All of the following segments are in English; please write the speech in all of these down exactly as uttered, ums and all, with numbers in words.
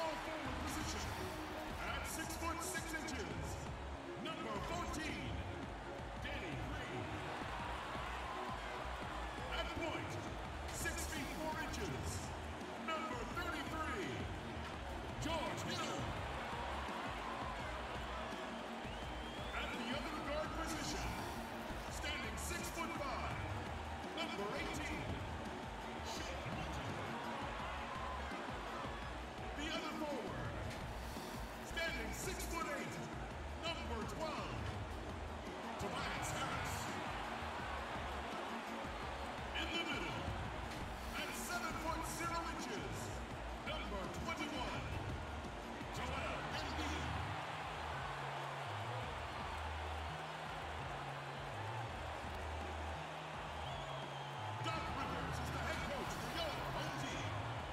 small forward position, at six foot six inches, number fourteen, Danny Green. At point, six feet four inches, number thirty-three, George Hill. At the other guard position, standing six foot five, number eighteen, Shane Milton. The other forward, standing six foot eight, number twelve, Tobias Harris. In the middle, at seven foot zero inches, number twenty-one, Joel Embiid. Doc Rivers is the head coach for your home team.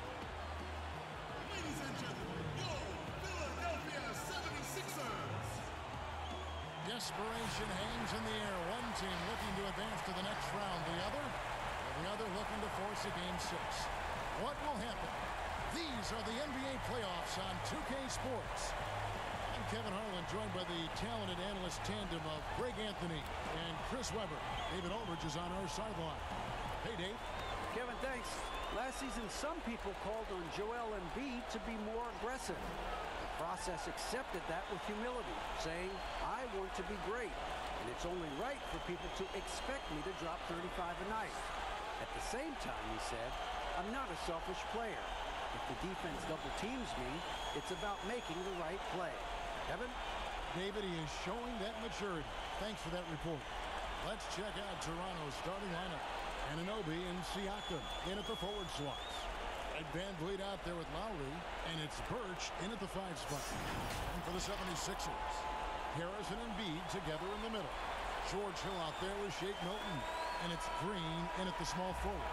Ladies and gentlemen, your Philadelphia seventy-sixers. Desperation hangs in the air. One team looking to advance to the next round. The other, the other looking to force a game six. What will happen? These are the N B A playoffs on two K Sports. I'm Kevin Harlan, joined by the talented analyst tandem of Greg Anthony and Chris Webber. David Aldridge is on our sideline. Hey, Dave. Kevin, thanks. Last season, some people called on Joel Embiid to be more aggressive. The process accepted that with humility, saying, I want to be great, and it's only right for people to expect me to drop thirty-five a night. At the same time, he said, I'm not a selfish player. If the defense double teams me, it's about making the right play. Kevin? David, he is showing that maturity. Thanks for that report. Let's check out Toronto's starting lineup. Anunoby and Siakam in at the forward slots. Ed VanVleet out there with Lowry, and it's Birch in at the five spot. And for the seventy-sixers, Harris and Embiid together in the middle. George Hill out there with Shake Milton, and it's Green in at the small forward.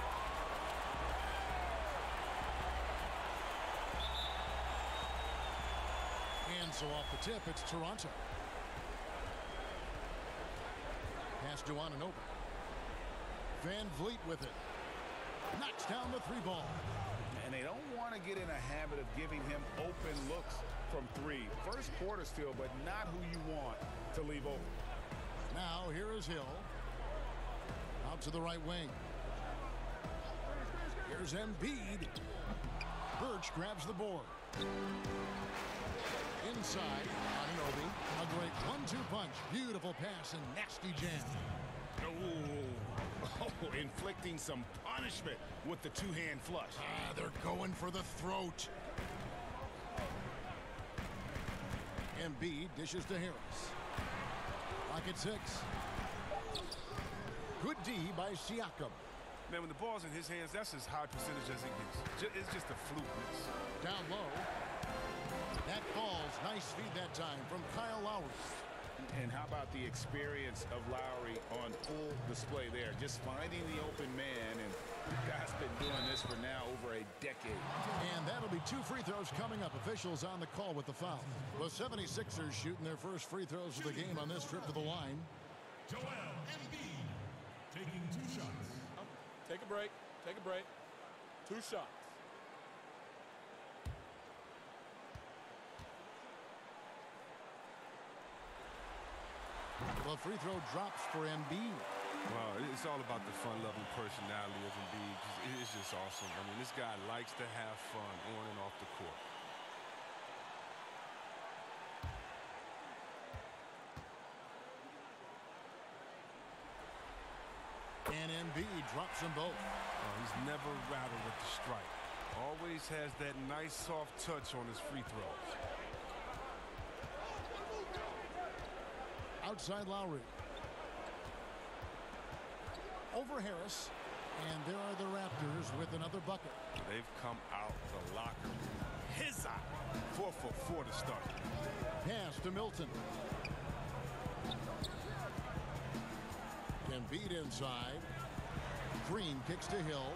And so off the tip, it's Toronto. Pass to Anunoby. VanVleet with it. Knocks down the three ball. And they don't want to get in a habit of giving him open looks from three. First quarter still, but not who you want to leave open. Now here is Hill. Out to the right wing. Here's Embiid. Birch grabs the board. Inside, Anunoby. A great one two punch. Beautiful pass and nasty jam. Oh, inflicting some punishment with the two-hand flush. Ah, they're going for the throat. Embiid dishes to Harris. Clock at six. Good D by Siakam. Man, when the ball's in his hands, that's as high percentage as it gets. It's just a flukeness. Down low. That falls. Nice feed that time from Kyle Lowry. And how about the experience of Lowry on full display there? Just finding the open man, and the guy's been doing this for now over a decade. And that'll be two free throws coming up. Officials on the call with the foul. The seventy-sixers shooting their first free throws of the game on this trip to the line. Joel Embiid taking two shots. Take a break. Take a break. Two shots. The free throw drops for Embiid. Wow, it's all about the fun-loving personality of Embiid. It's just awesome. I mean, this guy likes to have fun on and off the court. And Embiid drops them both. Oh, he's never rattled with the strike. Always has that nice soft touch on his free throws. Outside Lowry. Over Harris. And there are the Raptors with another bucket. They've come out the locker. His eye. Four for four to start. Pass to Milton. Embiid inside. Green kicks to Hill.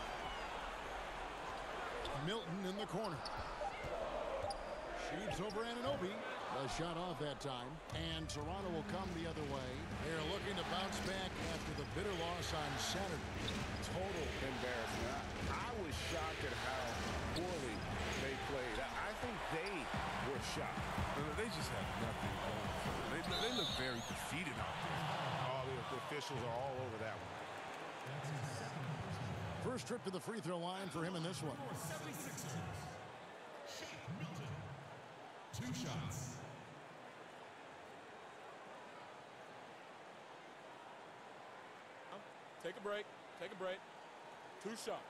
Milton in the corner. Shoots over Anunoby. A shot off that time. And Toronto will come the other way. They're looking to bounce back after the bitter loss on Saturday. Total embarrassment. I, I was shocked at how poorly they played. I, I think they were shocked. They just had nothing going for them. They, they look very defeated out there. All the, the officials are all over that one. First trip to the free throw line for him in this one. seventy-sixers. Shake Milton. Two shots. Take a break. Take a break. Two shots.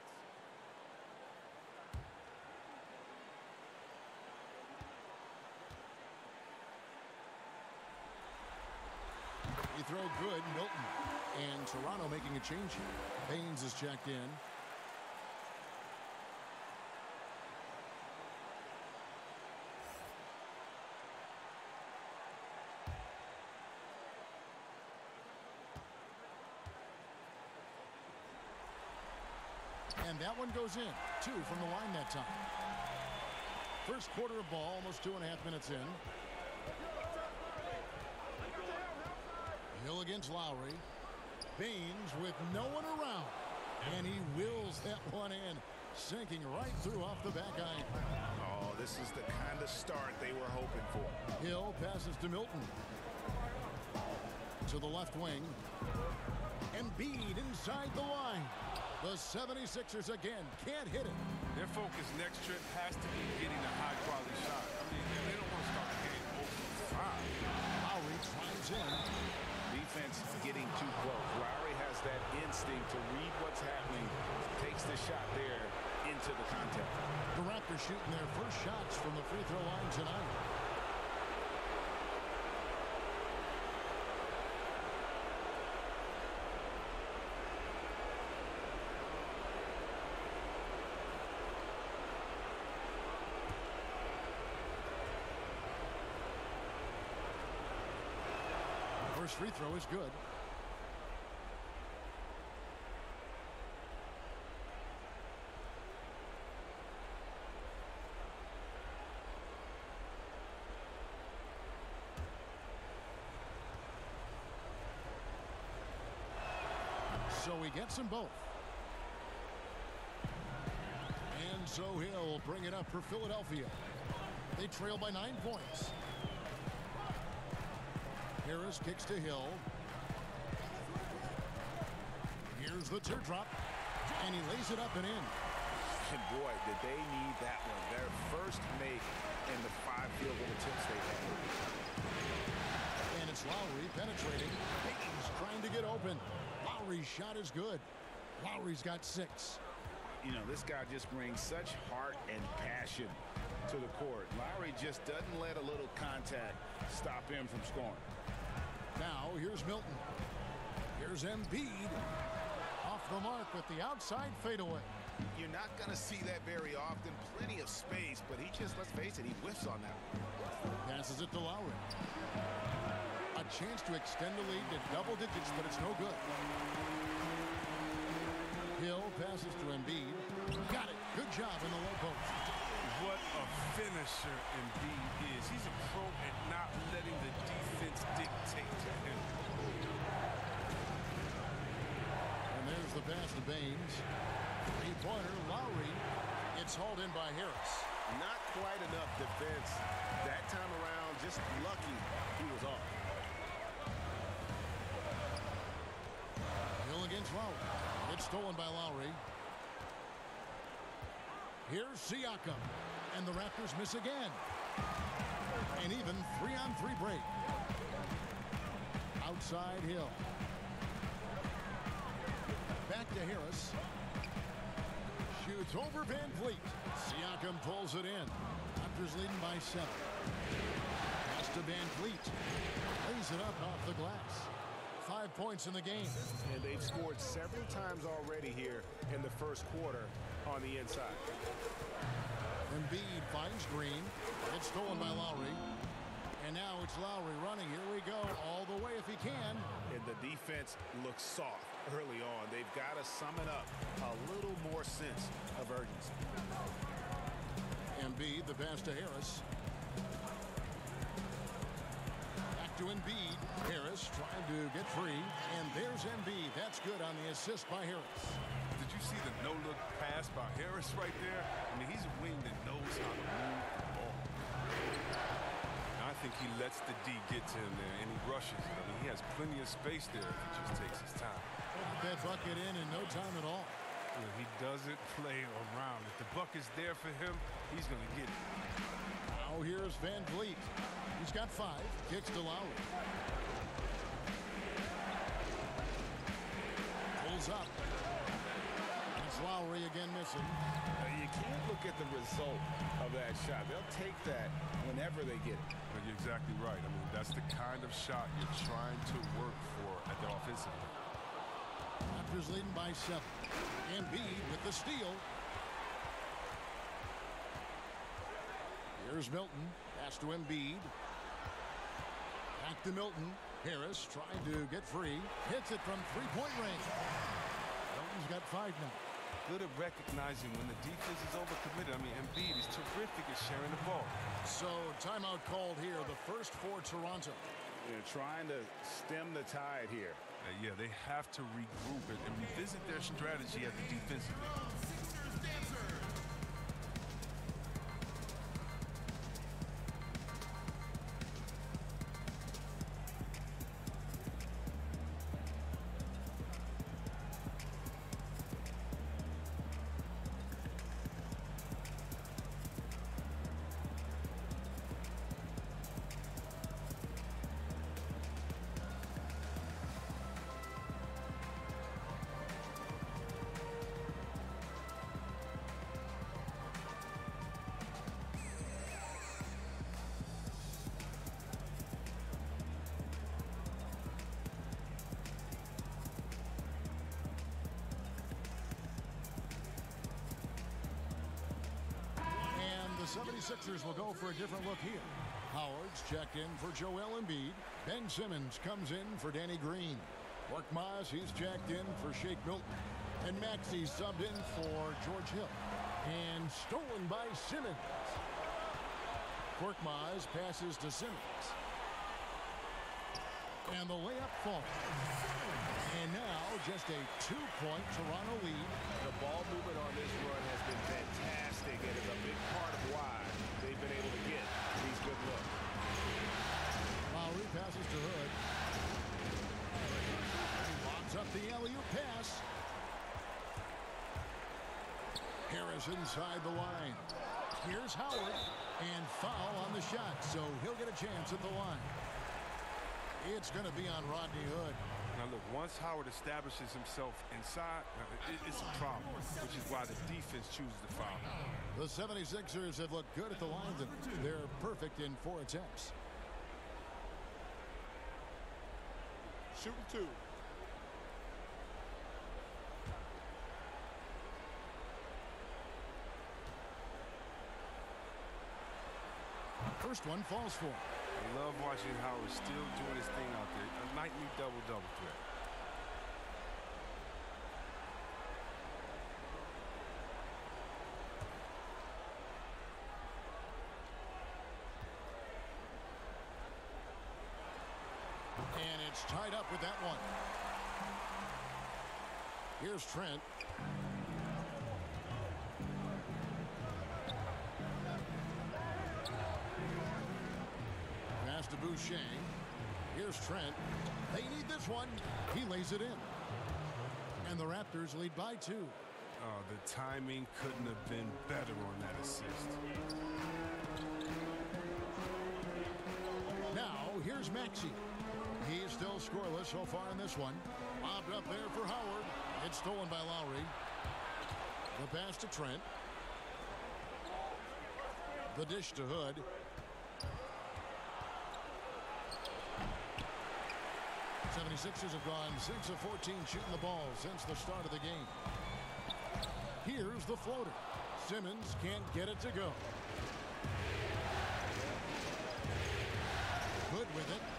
He throw good, Milton. And Toronto making a change here. Baines is checked in. And that one goes in. Two from the line that time. First quarter of ball, almost two and a half minutes in. Hill against Lowry. Baines with no one around. And he wills that one in. Sinking right through off the back iron. Oh, this is the kind of start they were hoping for. Hill passes to Milton. To the left wing. Embiid inside the line. The seventy-sixers again can't hit it. Their focus next trip has to be getting a high-quality shot. I mean, they don't want to start the game over five. Lowry climbs in. Defense getting too close. Lowry has that instinct to read what's happening. Takes the shot there into the contact. The Raptors shooting their first shots from the free throw line tonight. First free throw is good. So he gets them both. And so he'll bring it up for Philadelphia. They trail by nine points. Harris kicks to Hill. Here's the teardrop. And he lays it up and in. And boy, did they need that one. Their first make in the five field goal attempts they had. And it's Lowry penetrating. Baines trying to get open. Lowry's shot is good. Lowry's got six. You know, this guy just brings such heart and passion to the court. Lowry just doesn't let a little contact stop him from scoring. Now here's Milton. Here's Embiid. Off the mark with the outside fadeaway. You're not going to see that very often. Plenty of space, but he just, let's face it, he whiffs on that one. Passes it to Lowry. A chance to extend the lead to double digits, but it's no good. Hill passes to Embiid. Got it. Good job in the low post. What a finisher Embiid is. He's a pro at not letting the defense dictate to him. And there's the pass to Baines. Three-pointer, Lowry. It's hauled in by Harris. Not quite enough defense that time around. Just lucky he was off. Hill against Lowry. It's stolen by Lowry. Here's Siakam. And the Raptors miss again. An even three-on-three break. Outside Hill. Back to Harris. Shoots over Van Fleet. Siakam pulls it in. Raptors leading by seven. Pass to Van Fleet. Lays it up off the glass. Five points in the game. And they've scored several times already here in the first quarter on the inside. Embiid finds Green. It's stolen by Lowry. And now it's Lowry running. Here we go. All the way if he can. And the defense looks soft early on. They've got to summon up a little more sense of urgency. Embiid, the pass to Harris. Back to Embiid. Harris trying to get free. And there's Embiid. That's good on the assist by Harris. Did you see the no-look pass by Harris right there? I mean, he's a wing that knows how to move the ball. I think he lets the D get to him there, and he rushes it. I mean, he has plenty of space there if he just takes his time. That bucket in in no time at all. You know, he doesn't play around. If the bucket's there for him, he's going to get it. Now here's Van Vliet. He's got five. Kicks to Lowry. Pulls up. It's Lowry again missing. Uh, you can't look at the result of that shot. They'll take that whenever they get it. But you're exactly right. I mean, that's the kind of shot you're trying to work for at the offensive end. Raptors leading by seven. Embiid with the steal. Here's Milton. Pass to Embiid. Back to Milton. Harris trying to get free. Hits it from three-point range. Milton's got five now. Good at recognizing when the defense is overcommitted. I mean, Embiid is terrific at sharing the ball. So, timeout called here. The first for Toronto. They're trying to stem the tide here. Uh, yeah, they have to regroup it and revisit their strategy at the defensive end. seventy-sixers will go for a different look here. Howard's checked in for Joel Embiid. Ben Simmons comes in for Danny Green. Korkmaz, he's checked in for Shake Milton. And Maxey subbed in for George Hill. And stolen by Simmons. Korkmaz passes to Simmons. And the layup falls. And now just a two-point Toronto lead. The ball movement on this run has been fantastic and is a big part of why they've been able to get these good looks. Lowry passes to Hood. He lobs up the alley-oop pass. Harris inside the line. Here's Howard. And foul on the shot, so he'll get a chance at the line. It's going to be on Rodney Hood. Now, look, once Howard establishes himself inside, it's a problem, which is why the defense chooses to foul. The seventy-sixers have looked good at the line. They're perfect in four attempts. Shooting two. First one falls for him. I love watching Howard still doing his thing out there. A nightly double-double threat. And it's tied up with that one. Here's Trent. Pass to Boucher. Here's Trent. They need this one. He lays it in. And the Raptors lead by two. Oh, the timing couldn't have been better on that assist. Now, here's Maxey. He's still scoreless so far in this one. Lobbed up there for Howard. It's stolen by Lowry. The pass to Trent. The dish to Hood. seventy-sixers have gone six of fourteen shooting the ball since the start of the game. Here's the floater. Simmons can't get it to go. Hood with it.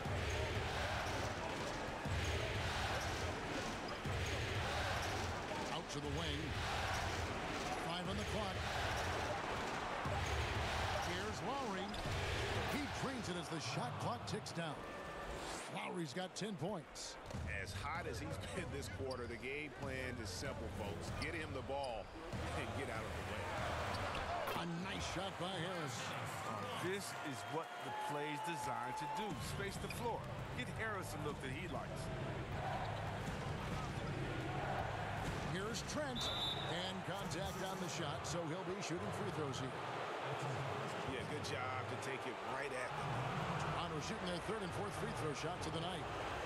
Out to the wing. Five on the clock. Here's Lowry. He drains it as the shot clock ticks down. Lowry's got ten points. As hot as he's been this quarter, the game plan is simple, folks. Get him the ball and get out of the way. A Nice shot by Harris. This is what the play's designed to do. Space the floor. Get Harris a look that he likes. Here's Trent. And contact on the shot, so he'll be shooting free throws here. Yeah, good job to take it right at them. Toronto shooting their third and fourth free throw shots of the night.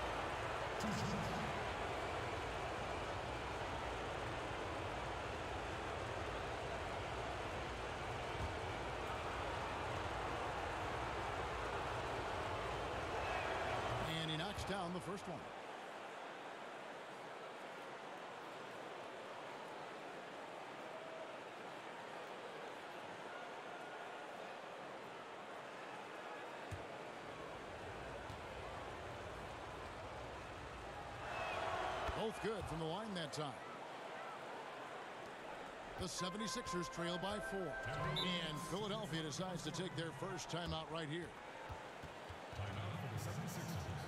And he knocks down the first one. Both good from the line that time. The seventy-sixers trail by four. And Philadelphia decides to take their first timeout right here. Timeout for the seventy-sixers.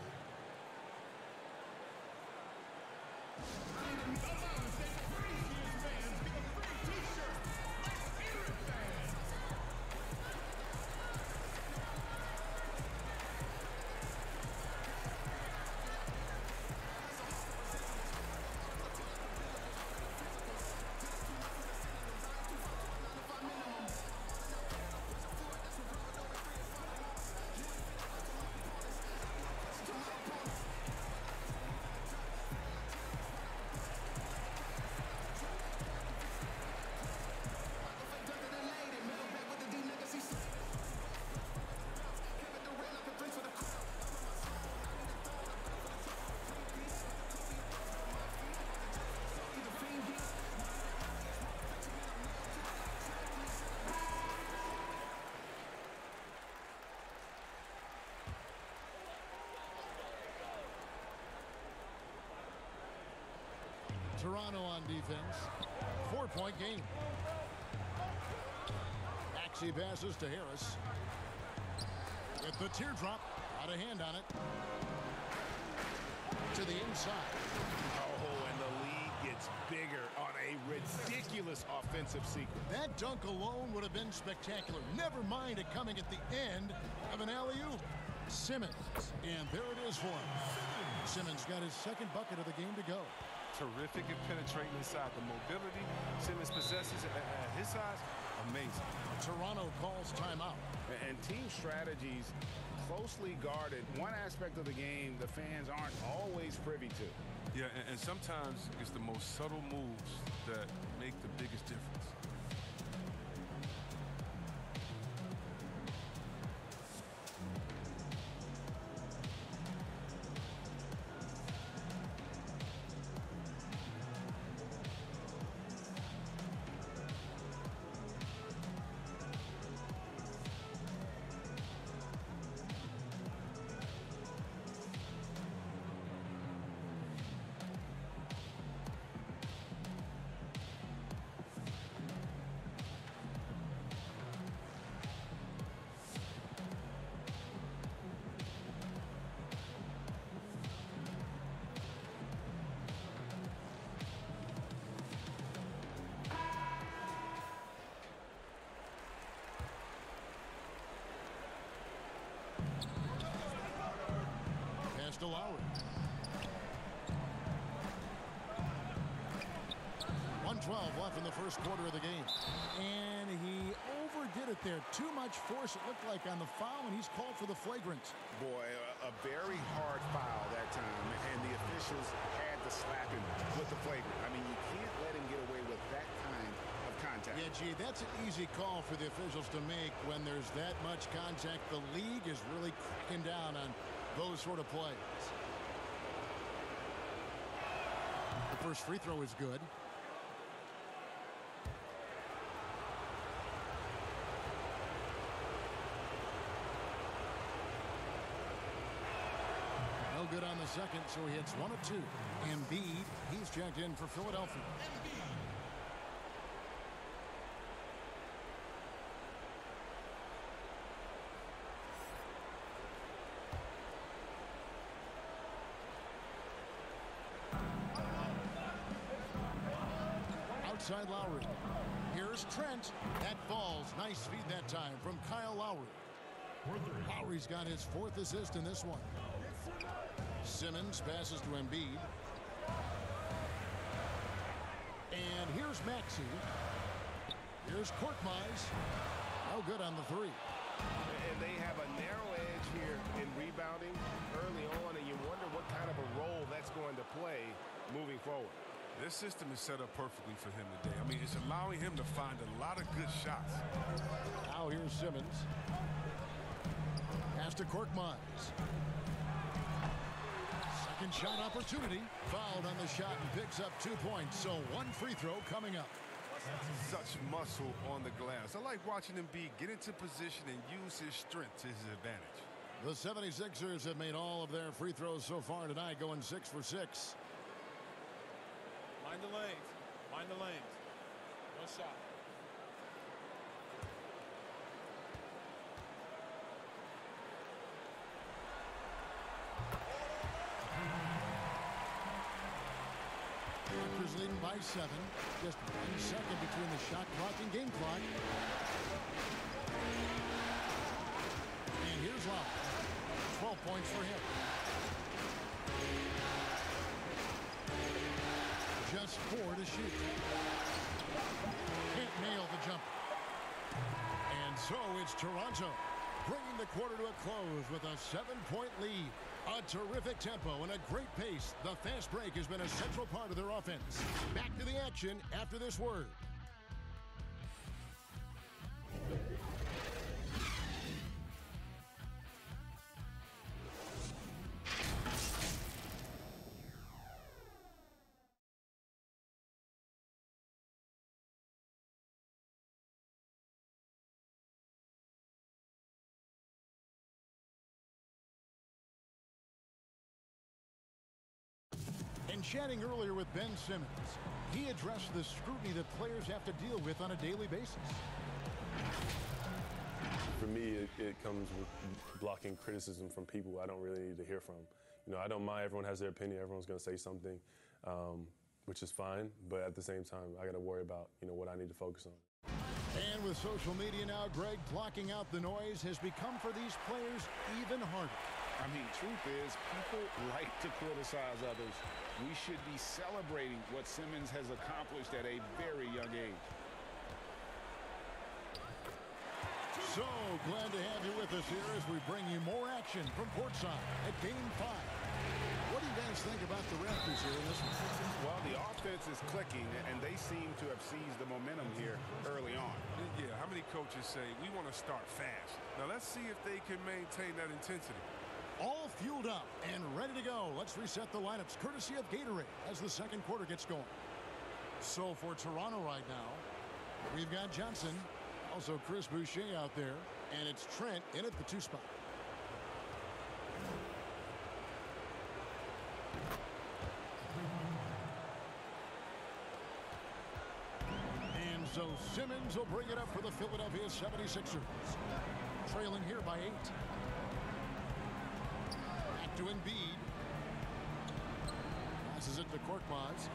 Toronto on defense. Four-point game. Maxey passes to Harris. With the teardrop. Out of hand on it. To the inside. Oh, and the lead gets bigger on a ridiculous offensive sequence. That dunk alone would have been spectacular. Never mind it coming at the end of an alley-oop. Simmons. And there it is for him. Simmons got his second bucket of the game to go. Terrific at penetrating inside. The mobility Simmons possesses at, at his size, amazing. Toronto calls timeout. And team strategies closely guarded. One aspect of the game the fans aren't always privy to. Yeah, and, and sometimes it's the most subtle moves that make the biggest difference. To Lowry. one twelve left in the first quarter of the game. And he overdid it there. Too much force, it looked like, on the foul, and he's called for the flagrant. Boy, a, a very hard foul that time, and the officials had to slap him with the flagrant. I mean, you can't let him get away with that kind of contact. Yeah, gee, that's an easy call for the officials to make when there's that much contact. The league is really cracking down on those sort of plays. The first free throw is good. No good on the second, so he hits one of two. Embiid, he's checked in for Philadelphia. Outside Lowry. Here's Here's Trent. That falls. Nice feed that time from Kyle Lowry. Lowry's got his fourth assist in this one. Simmons passes to Embiid. And here's Maxey. Here's Korkmaz. No good on the three. And they have a narrow edge here in rebounding early on, and you wonder what kind of a role that's going to play moving forward. This system is set up perfectly for him today. I mean, it's allowing him to find a lot of good shots. Now here's Simmons. Pass to Korkmaz. Second shot opportunity. Fouled on the shot and picks up two points. So one free throw coming up. Such muscle on the glass. I like watching him be get into position and use his strength to his advantage. The seventy-sixers have made all of their free throws so far tonight, going six for six. Mind the lanes. Mind the lanes. One shot. Raptors leading by seven. Just one second between the shot clock and game clock. And here's Lowry. twelve points for him. Just four to shoot. Can't nail the jumper. And so it's Toronto bringing the quarter to a close with a seven-point lead. A terrific tempo and a great pace. The fast break has been a central part of their offense. Back to the action after this word. And chatting earlier with Ben Simmons, he addressed the scrutiny that players have to deal with on a daily basis. For me, it, it comes with blocking criticism from people I don't really need to hear from. You know, I don't mind. Everyone has their opinion. Everyone's going to say something, um, which is fine. But at the same time, I got to worry about, you know, what I need to focus on. And with social media now, Greg, blocking out the noise has become for these players even harder. I mean, truth is, people like to criticize others. We should be celebrating what Simmons has accomplished at a very young age. So glad to have you with us here as we bring you more action from courtside at Game five. What do you guys think about the Raptors here in this one? Well, the offense is clicking, and they seem to have seized the momentum here early on. Yeah, how many coaches say, we want to start fast? Now, let's see if they can maintain that intensity. All fueled up and ready to go. Let's reset the lineups courtesy of Gatorade as the second quarter gets going. So for Toronto right now, we've got Johnson, also Chris Boucher out there, and it's Trent in at the two spot. And so Simmons will bring it up for the Philadelphia seventy-sixers, trailing here by eight. To Embiid. Passes it to Korkmaz.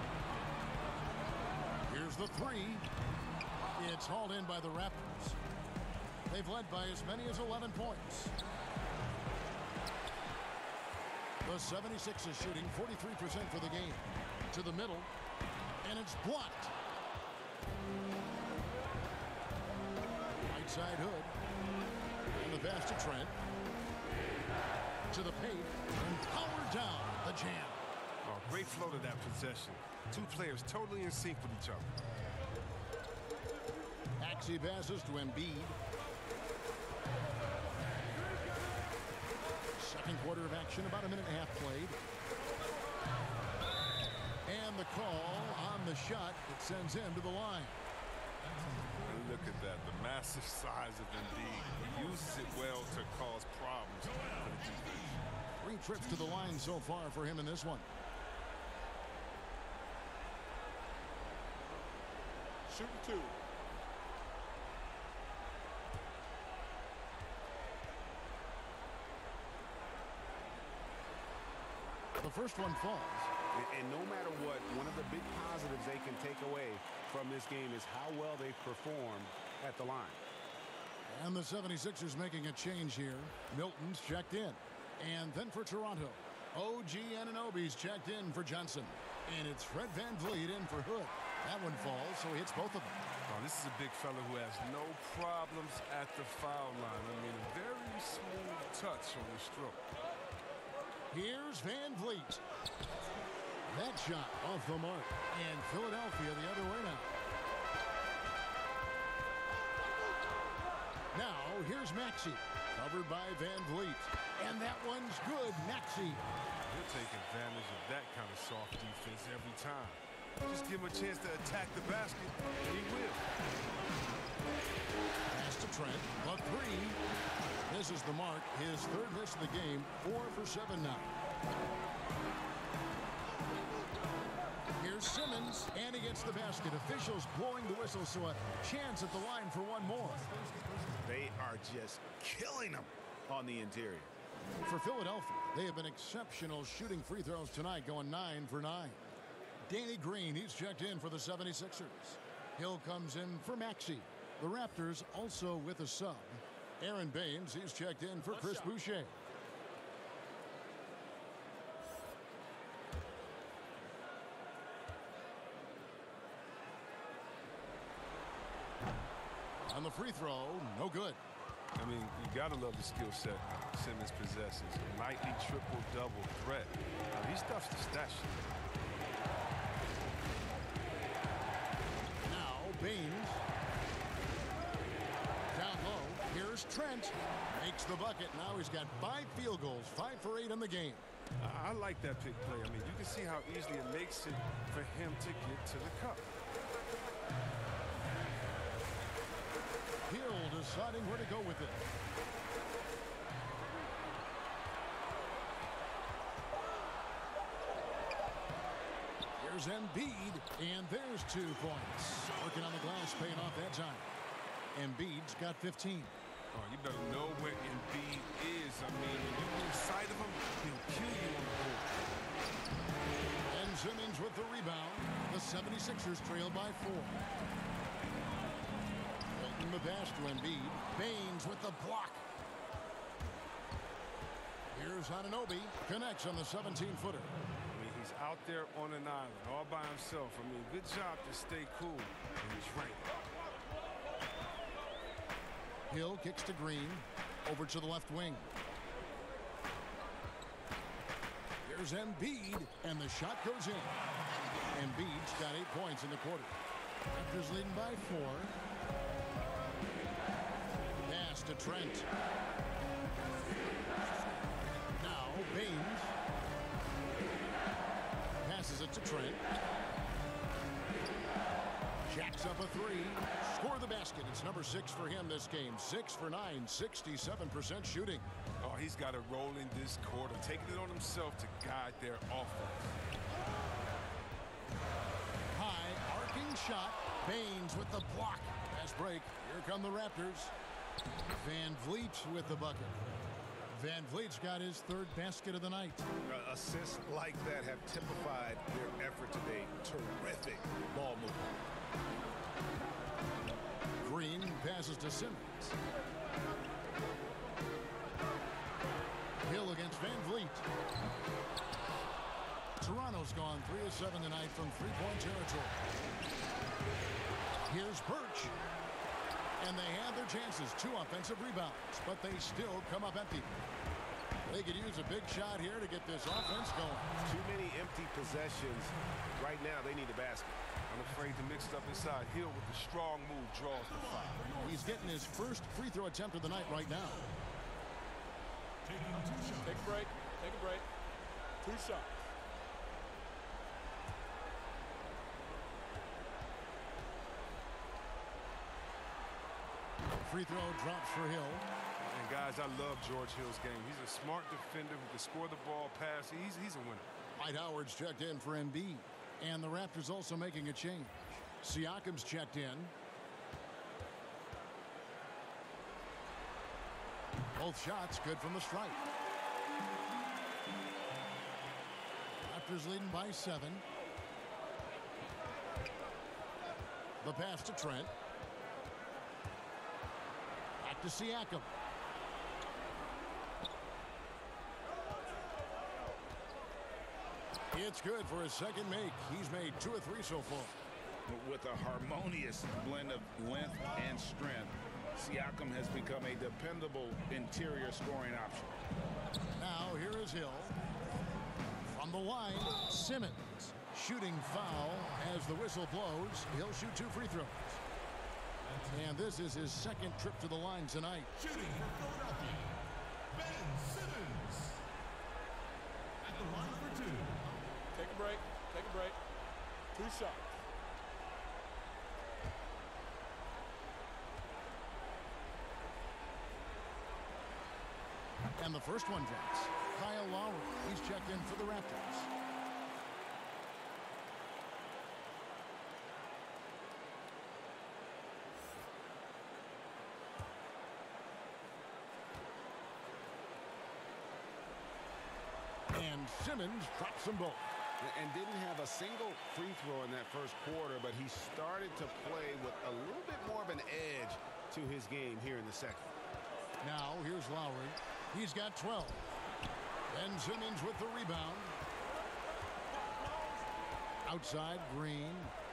Here's the three. It's hauled in by the Raptors. They've led by as many as eleven points. The seventy-sixers shooting forty-three percent for the game. To the middle. And it's blocked. Right side Hood. And the pass to Trent. To the paint and powered down the jam. Oh, great flow to that possession. Two players totally in sync with each other. Maxey passes to Embiid. Second quarter of action, about a minute and a half played. And the call on the shot that sends him to the line. And look at that, the massive size of Embiid. He uses it well to cause problems for the defense. Three trips to the line so far for him in this one. Shooting two. The first one falls. And, and no matter what, one of the big positives they can take away from this game is how well they perform at the line. And the seventy-sixers making a change here. Milton's checked in. And then for Toronto, O G Anunoby's checked in for Johnson. And it's Fred VanVleet in for Hood. That one falls, so he hits both of them. Oh, this is a big fella who has no problems at the foul line. I mean, a very smooth touch on the stroke. Here's VanVleet. That shot off the mark. And Philadelphia the other way now. Now, here's Maxey. Covered by VanVleet. And that one's good. Maxey. He'll take advantage of that kind of soft defense every time. Just give him a chance to attack the basket, and he will. Pass to Trent. A three. This is the mark. His third miss of the game. Four for seven now. Here's Simmons. And he gets the basket. Officials blowing the whistle, so a chance at the line for one more. They are just killing them on the interior. For Philadelphia, they have been exceptional shooting free throws tonight, going nine for nine. Danny Green, he's checked in for the seventy-sixers. Hill comes in for Maxey. The Raptors also with a sub. Aaron Baines, he's checked in for Chris Boucher. On the free throw, no good. I mean, you got to love the skill set Simmons possesses. Nightly triple-double threat. Now, he stuffs the stat sheet. Now, Baines. Down low. Here's Trent. Makes the bucket. Now he's got five field goals. Five for eight in the game. I, I like that pick play. I mean, you can see how easily it makes it for him to get to the cup. Hill deciding where to go with it. Here's Embiid, and there's two points. Working on the glass, paying off that time. Embiid's got fifteen. Oh, you better know where Embiid is. I mean, when you lose sight of him, he'll kill you on the board. And Simmons with the rebound. The seventy-sixers trail by four. The pass to Embiid. Baines with the block. Here's Anunoby. Connects on the seventeen-footer. I mean, he's out there on an island all by himself. I mean, good job to stay cool and drink. Hill kicks to Green. Over to the left wing. Here's Embiid. And the shot goes in. Embiid's got eight points in the quarter. Raptors leading by four. To Trent. Now Baines passes it to Trent. Jacks up a three. Score the basket. It's number six for him this game. Six for nine. sixty-seven percent shooting. Oh, he's got it rolling this quarter, taking it on himself to guide their offense. High arcing shot. Baines with the block. Fast break. Here come the Raptors. VanVleet with the bucket. VanVleet's got his third basket of the night. Uh, assists like that have typified their effort today. Terrific ball movement. Green passes to Simmons. Hill against VanVleet. Toronto's gone three of seven tonight from three-point territory. Here's Birch. And they have their chances. Two offensive rebounds, but they still come up empty. They could use a big shot here to get this offense going. Too many empty possessions. Right now, they need a basket. I'm afraid to mix it up inside. Hill with the strong move draws the foul. He's getting his first free throw attempt of the night right now. Take a break. Take a break. Two shots. Free throw drops for Hill. And guys, I love George Hill's game. He's a smart defender who can score the ball, pass. He's, he's a winner. Dwight Howard's checked in for Embiid. And the Raptors also making a change. Siakam's checked in. Both shots good from the stripe. Raptors leading by seven. The pass to Trent. Back to Siakam. It's good for his second make. He's made two or three so far. With a harmonious blend of length and strength, Siakam has become a dependable interior scoring option. Now here is Hill. From the line, Simmons. Shooting foul as the whistle blows. He'll shoot two free throws. And this is his second trip to the line tonight. Shooting for Philadelphia, Ben Simmons. At the line for two. Take a break. Take a break. Two shots. And the first one drops. Kyle Lowry. He's checked in for the Raptors. And Simmons drops them both. And didn't have a single free throw in that first quarter, but he started to play with a little bit more of an edge to his game here in the second. Now here's Lowry. He's got twelve. Ben Simmons with the rebound. Outside, Green.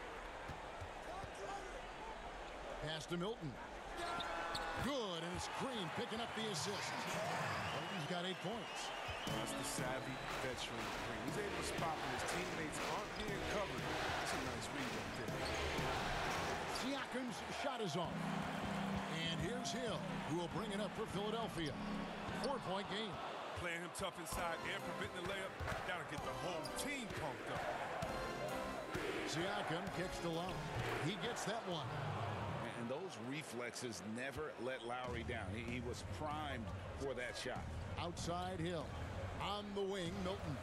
Pass to Milton. Good, and it's Green picking up the assist. Milton's got eight points. That's the savvy veteran Green. He's able to spot when his teammates aren't being covered. That's a nice read right there. Siakam's shot is off. And here's Hill, who will bring it up for Philadelphia. Four-point game. Playing him tough inside and preventing the layup. Gotta get the whole team pumped up. Siakam kicks to Lowry. He gets that one. And those reflexes never let Lowry down. He, he was primed for that shot. Outside Hill. On the wing, Milton.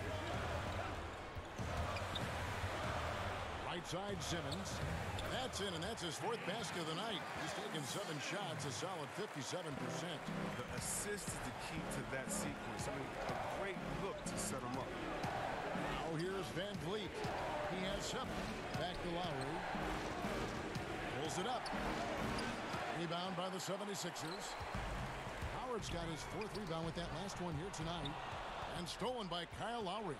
Right side, Simmons. That's in, and that's his fourth basket of the night. He's taken seven shots, a solid fifty-seven percent. The assist is the key to that sequence. I mean, a great look to set him up. Now here's Van Vliet. He has seven. Back to Lowry. Pulls it up. Rebound by the seventy-sixers. Howard's got his fourth rebound with that last one here tonight. And stolen by Kyle Lowry.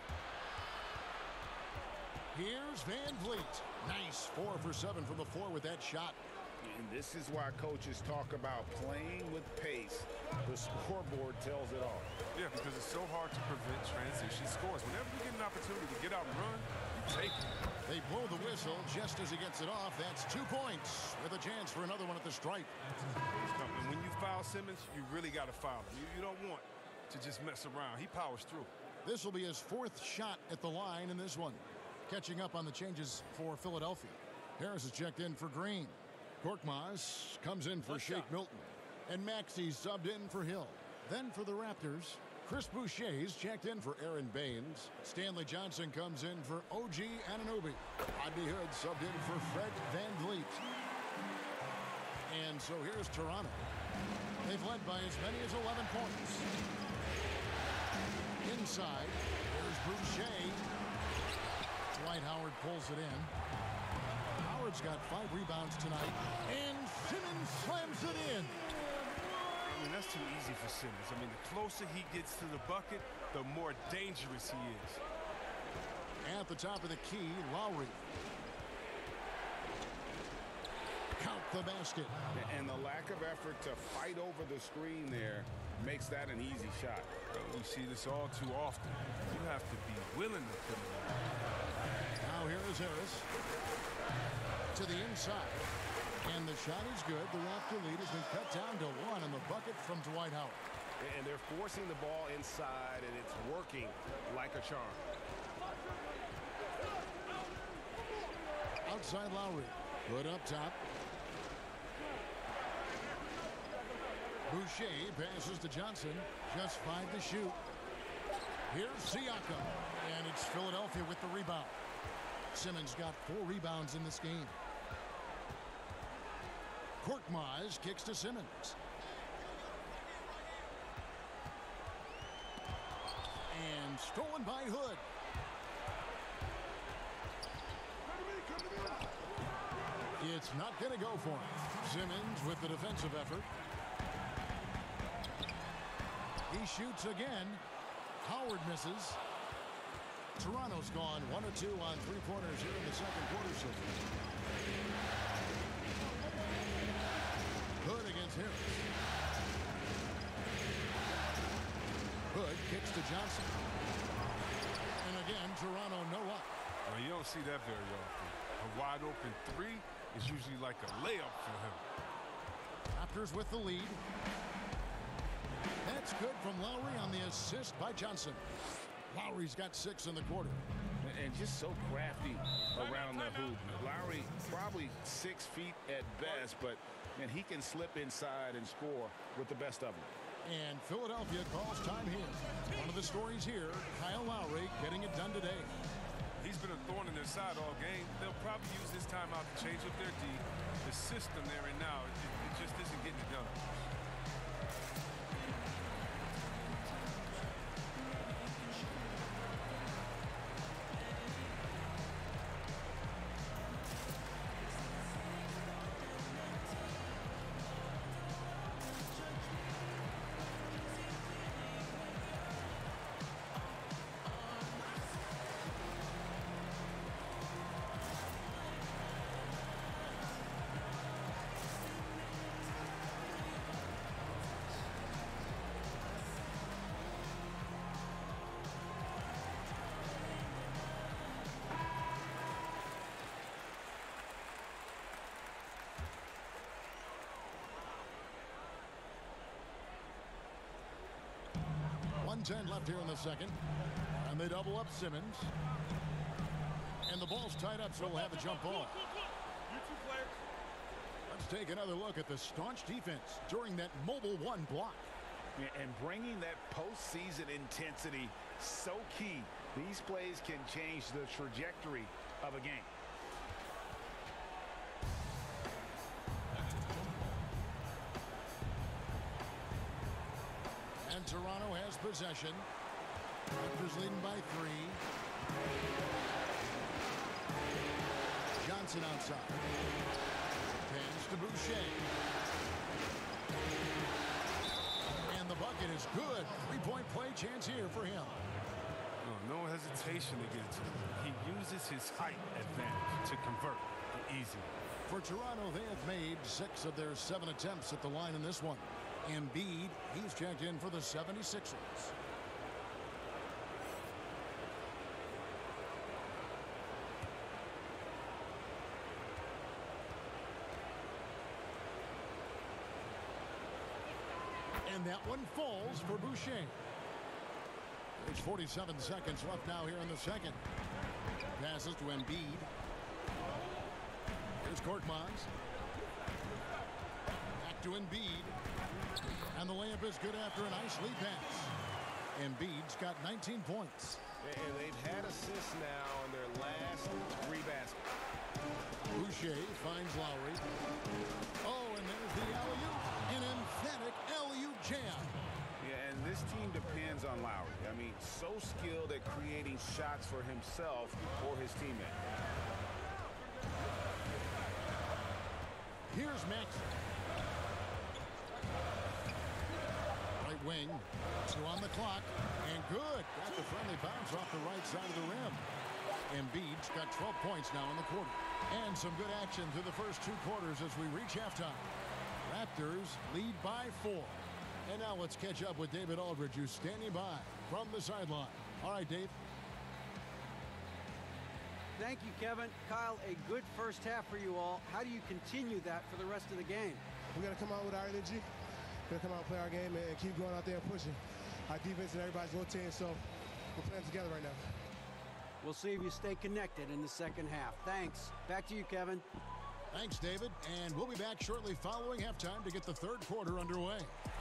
Here's Van Vliet. Nice. Four for seven from the floor with that shot. And this is why coaches talk about playing with pace. The scoreboard tells it all. Yeah, because it's so hard to prevent transition scores. Whenever you get an opportunity to get out and run, you take it. They blow the whistle just as he gets it off. That's two points with a chance for another one at the stripe. And when you foul Simmons, you really got to foul him. You, you don't want to just mess around. He powers through. This will be his fourth shot at the line in this one. Catching up on the changes for Philadelphia. Harris is checked in for Green. Korkmaz comes in for Shake Milton. And Maxey subbed in for Hill. Then for the Raptors, Chris Boucher's checked in for Aaron Baines. Stanley Johnson comes in for O G Anunoby. Rodney Hood subbed in for Fred Van Vliet. And so here's Toronto. They've led by as many as eleven points. Inside, there's Boucher. Dwight Howard pulls it in. Howard's got five rebounds tonight. And Simmons slams it in. I mean, that's too easy for Simmons. I mean, the closer he gets to the bucket, the more dangerous he is. At the top of the key, Lowry. Count the basket. And the lack of effort to fight over the screen there makes that an easy shot. We see this all too often. You have to be willing to put it in. Now here is Harris. To the inside. And the shot is good. The Raptor lead has been cut down to one on the bucket from Dwight Howard. And they're forcing the ball inside, and it's working like a charm. Outside Lowry. Put up top. Boucher passes to Johnson. Just five to shoot. Here's Siakam. And it's Philadelphia with the rebound. Simmons got four rebounds in this game. Korkmaz kicks to Simmons. And stolen by Hood. It's not going to go for him. Simmons with the defensive effort. He shoots again. Howard misses. Toronto's gone one or two on three-pointers here in the second quarter so far. Hood against Harris. Hood kicks to Johnson. And again, Toronto no up. Well, you don't see that very often. A wide open three is usually like a layup for him. Raptors with the lead. That's good from Lowry on the assist by Johnson. Lowry's got six in the quarter. And just so crafty around the hoop. Lowry probably six feet at best, but man, he can slip inside and score with the best of them. And Philadelphia calls time here. One of the stories here, Kyle Lowry getting it done today. He's been a thorn in their side all game. They'll probably use this timeout to change up their D. The system there and now, it, it just isn't getting it done. one ten left here in the second. And they double up Simmons. And the ball's tied up, so we'll have a jump ball. You two players. Let's take another look at the staunch defense during that mobile one block. Yeah, and bringing that postseason intensity, so key. These plays can change the trajectory of a game. And Toronto has possession. Raptors leading by three. Johnson outside. Pass to Boucher. And the bucket is good. Three-point play chance here for him. No, no hesitation to get to him. He uses his height advantage to convert easy. For Toronto, they have made six of their seven attempts at the line in this one. Embiid, he's checked in for the seventy-sixers. And that one falls for Boucher. There's forty-seven seconds left now here in the second. Passes to Embiid. Here's Korkmaz. Back to Embiid. And the layup is good after a nice lead pass. Embiid's got nineteen points. And they've had assists now on their last three baskets. Boucher finds Lowry. Oh, and there's the alley-oop. An emphatic alley-oop jam. Yeah, and this team depends on Lowry. I mean, so skilled at creating shots for himself or his teammate. Here's Maxey. Right wing. Two on the clock. And good. Got the friendly bounce off the right side of the rim. Embiid's got twelve points now in the quarter. And some good action through the first two quarters as we reach halftime. Raptors lead by four. And now let's catch up with David Aldridge, who's standing by from the sideline. All right, Dave. Thank you, Kevin. Kyle, a good first half for you all. How do you continue that for the rest of the game? We got to come out with our energy. We're going to come out and play our game and keep going out there and pushing. Our defense and everybody's rotating, so we're playing together right now. We'll see if you stay connected in the second half. Thanks. Back to you, Kevin. Thanks, David. And we'll be back shortly following halftime to get the third quarter underway.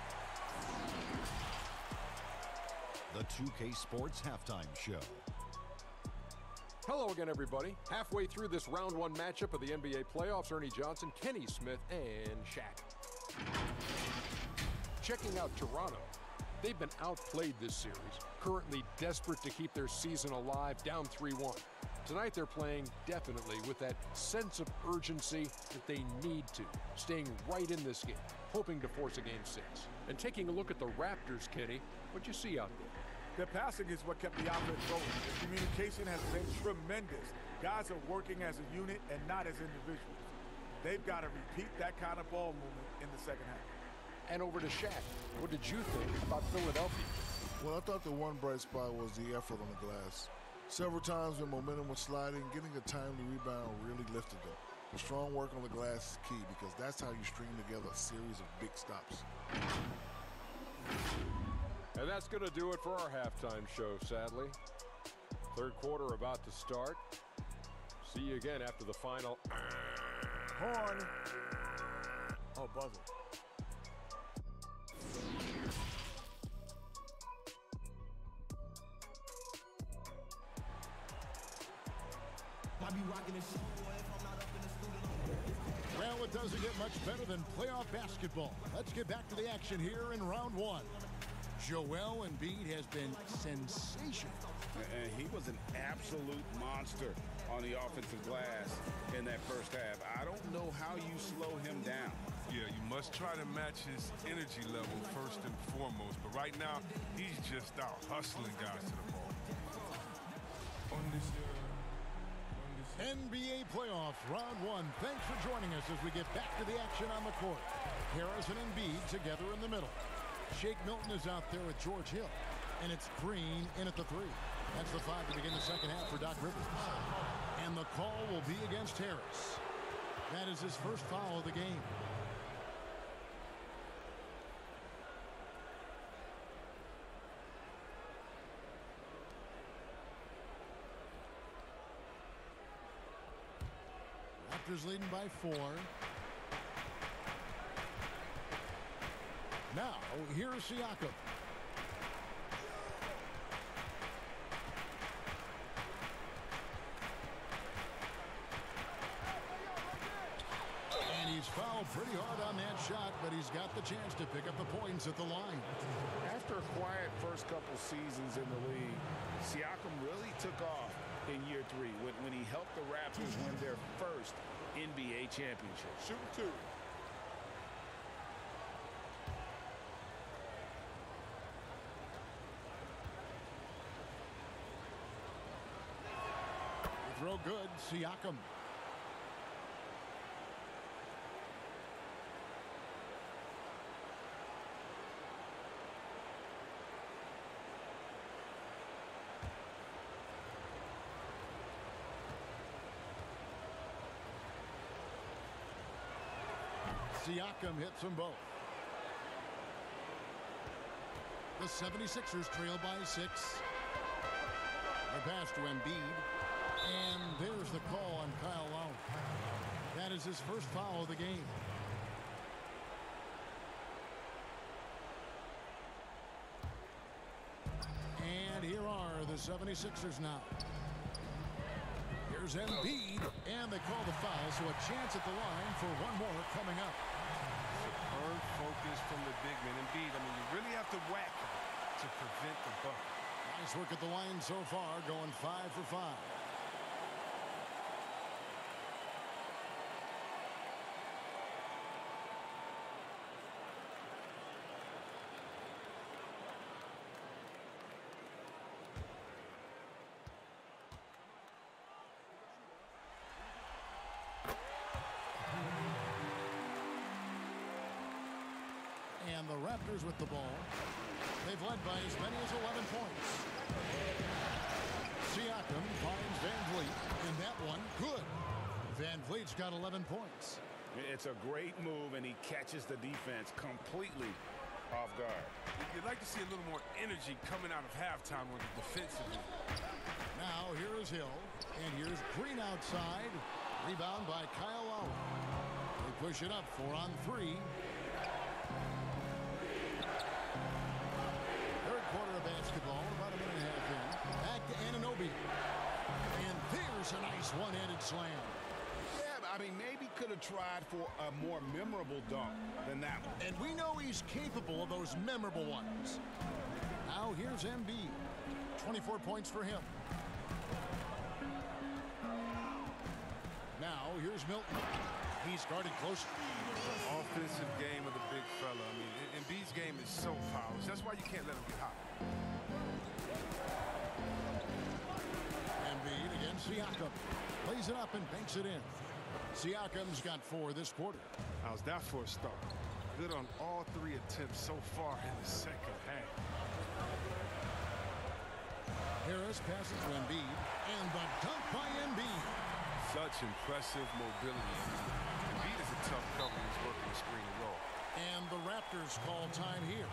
The two K Sports Halftime Show. Hello again, everybody. Halfway through this round one matchup of the N B A playoffs, Ernie Johnson, Kenny Smith, and Shaq. Checking out Toronto. They've been outplayed this series, currently desperate to keep their season alive, down three one. Tonight they're playing definitely with that sense of urgency that they need to, staying right in this game, hoping to force a game six. And taking a look at the Raptors, Kenny, what'd you see out there? Their passing is what kept the offense going. The communication has been tremendous. Guys are working as a unit and not as individuals. They've got to repeat that kind of ball movement in the second half. And over to Shaq. What did you think about Philadelphia? Well, I thought the one bright spot was the effort on the glass. Several times when momentum was sliding, getting a timely rebound really lifted them. The strong work on the glass is key because that's how you string together a series of big stops. And that's going to do it for our halftime show, sadly. Third quarter about to start. See you again after the final. Horn. Oh, buzzer. Well, it doesn't get much better than playoff basketball. Let's get back to the action here in round one. Joel Embiid has been sensational. And he was an absolute monster on the offensive glass in that first half. I don't know how you slow him down. Yeah, you must try to match his energy level first and foremost. But right now, he's just out hustling guys to the ball. On this, uh, N B A playoffs, round one. Thanks for joining us as we get back to the action on the court. Harris and Embiid together in the middle. Shake Milton is out there with George Hill. And it's Green in at the three. That's the five to begin the second half for Doc Rivers. And the call will be against Harris. That is his first foul of the game. Raptors leading by four. Now, here's Siakam. And he's fouled pretty hard on that shot, but he's got the chance to pick up the points at the line. After a quiet first couple seasons in the league, Siakam really took off in year three when, when he helped the Raptors win their first N B A championship. Shoot two. Throw good, Siakam. Siakam hits them both. The seventy-sixers trail by six. The pass to Embiid. And there's the call on Kyle Lowry. That is his first foul of the game. And here are the seventy-sixers now. Here's Embiid, and they call the foul, so a chance at the line for one more coming up. Superb focus from the big man. Embiid, I mean, you really have to whack him to prevent the bucket. Nice work at the line so far, going five for five. And the Raptors with the ball. They've led by as many as eleven points. Siakam finds Van Vliet, and that one good. Van Vliet's got eleven points. It's a great move, and he catches the defense completely off guard. You'd like to see a little more energy coming out of halftime on the defensive end. Now here is Hill, and here's Green outside. Rebound by Kyle Lowry. They push it up four on three. Quarter of basketball, about a minute and a half in. Back to Anunoby. And there's a nice one-handed slam. Yeah, I mean, maybe could have tried for a more memorable dunk than that one. And we know he's capable of those memorable ones. Now here's Embiid. twenty-four points for him. Now, here's Milton. He started close. Offensive game of the big fella. I mean, Embiid's game is so polished. That's why you can't let him get hot. Embiid against Siakam. Lays it up and banks it in. Siakam's got four this quarter. How's that for a start? Good on all three attempts so far in the second half. Harris passes to Embiid, and the dunk by Embiid. Such impressive mobility. Embiid is a tough cover when he's working the screen and roll. And the Raptors call time here.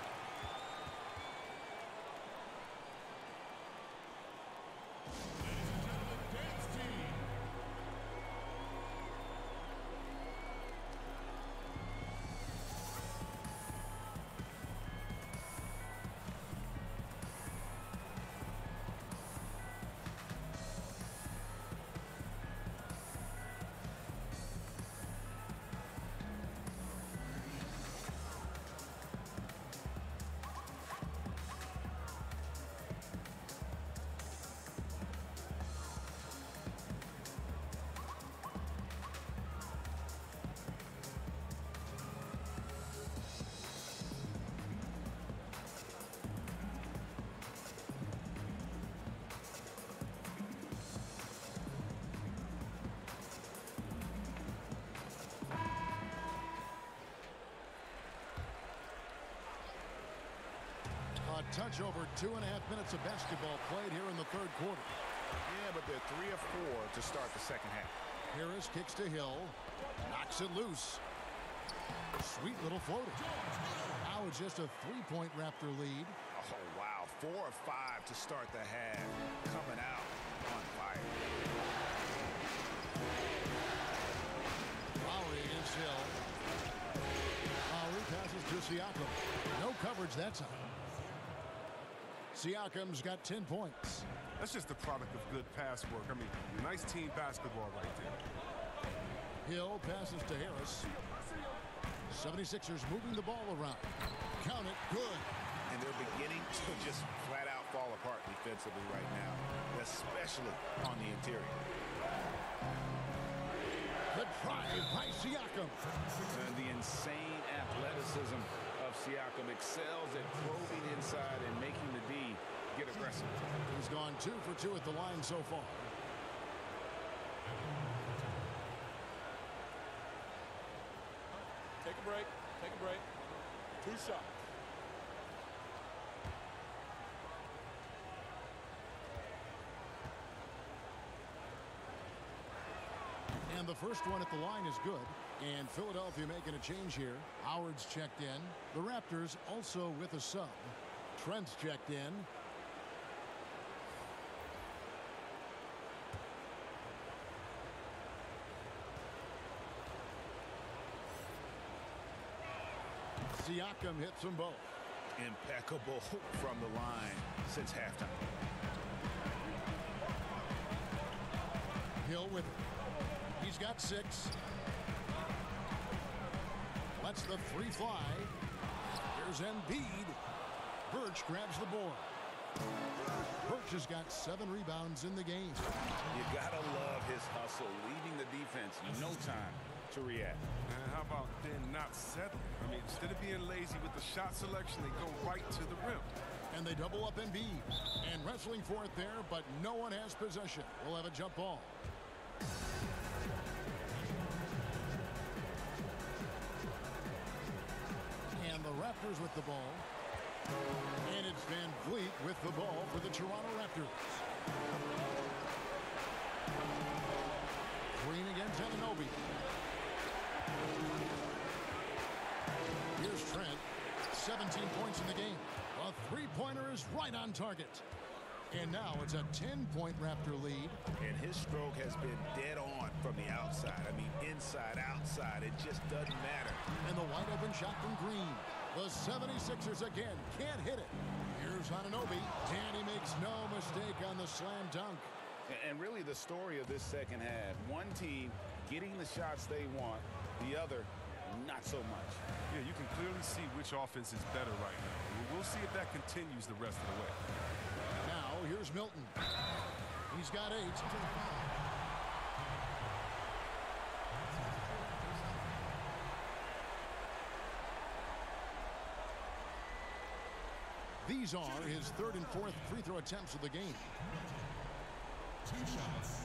A touch over two and a half minutes of basketball played here in the third quarter. Yeah, but they're three or four to start the second half. Harris kicks to Hill. Knocks it loose. Sweet little floater. Now it's just a three-point Raptor lead. Oh, wow. Four or five to start the half. Coming out on fire. Lowry against Hill. Lowry passes to Siakam. No coverage that time. Siakam's got ten points. That's just the product of good pass work. I mean, nice team basketball right there. Hill passes to Harris. seventy-sixers moving the ball around. Count it. Good. And they're beginning to just flat out fall apart defensively right now, especially on the interior. The drive by Siakam. And the insane athleticism of Siakam excels at probing inside and making the D get aggressive. He's gone two for two at the line so far. Take a break. Take a break. Two shots. And the first one at the line is good. And Philadelphia making a change here. Howard's checked in. The Raptors also with a sub. Trent's checked in. Siakam hits them both. Impeccable from the line since halftime. Hill with it. He's got six. Lets the three fly. Here's Embiid. Birch grabs the board. Birch has got seven rebounds in the game. You gotta love his hustle, leaving the defense no time to react. And how about then not settling? I mean, instead of being lazy with the shot selection, they go right to the rim. And they double up Embiid. And wrestling for it there, but no one has possession. We'll have a jump ball. And the Raptors with the ball. And it's Van Vliet with the ball for the Toronto Raptors. Green against Anunoby. Here's Trent. seventeen points in the game. A three-pointer is right on target. And now it's a ten-point Raptor lead. And his stroke has been dead on from the outside. I mean, inside, outside, it just doesn't matter. And the wide-open shot from Green. The seventy-sixers again can't hit it. Here's Anunoby. And he makes no mistake on the slam dunk. And really the story of this second half, one team getting the shots they want, the other not so much. Yeah, you can clearly see which offense is better right now. We'll see if that continues the rest of the way. Now, here's Milton. He's got eight. These are his third and fourth free throw attempts of the game. Two shots.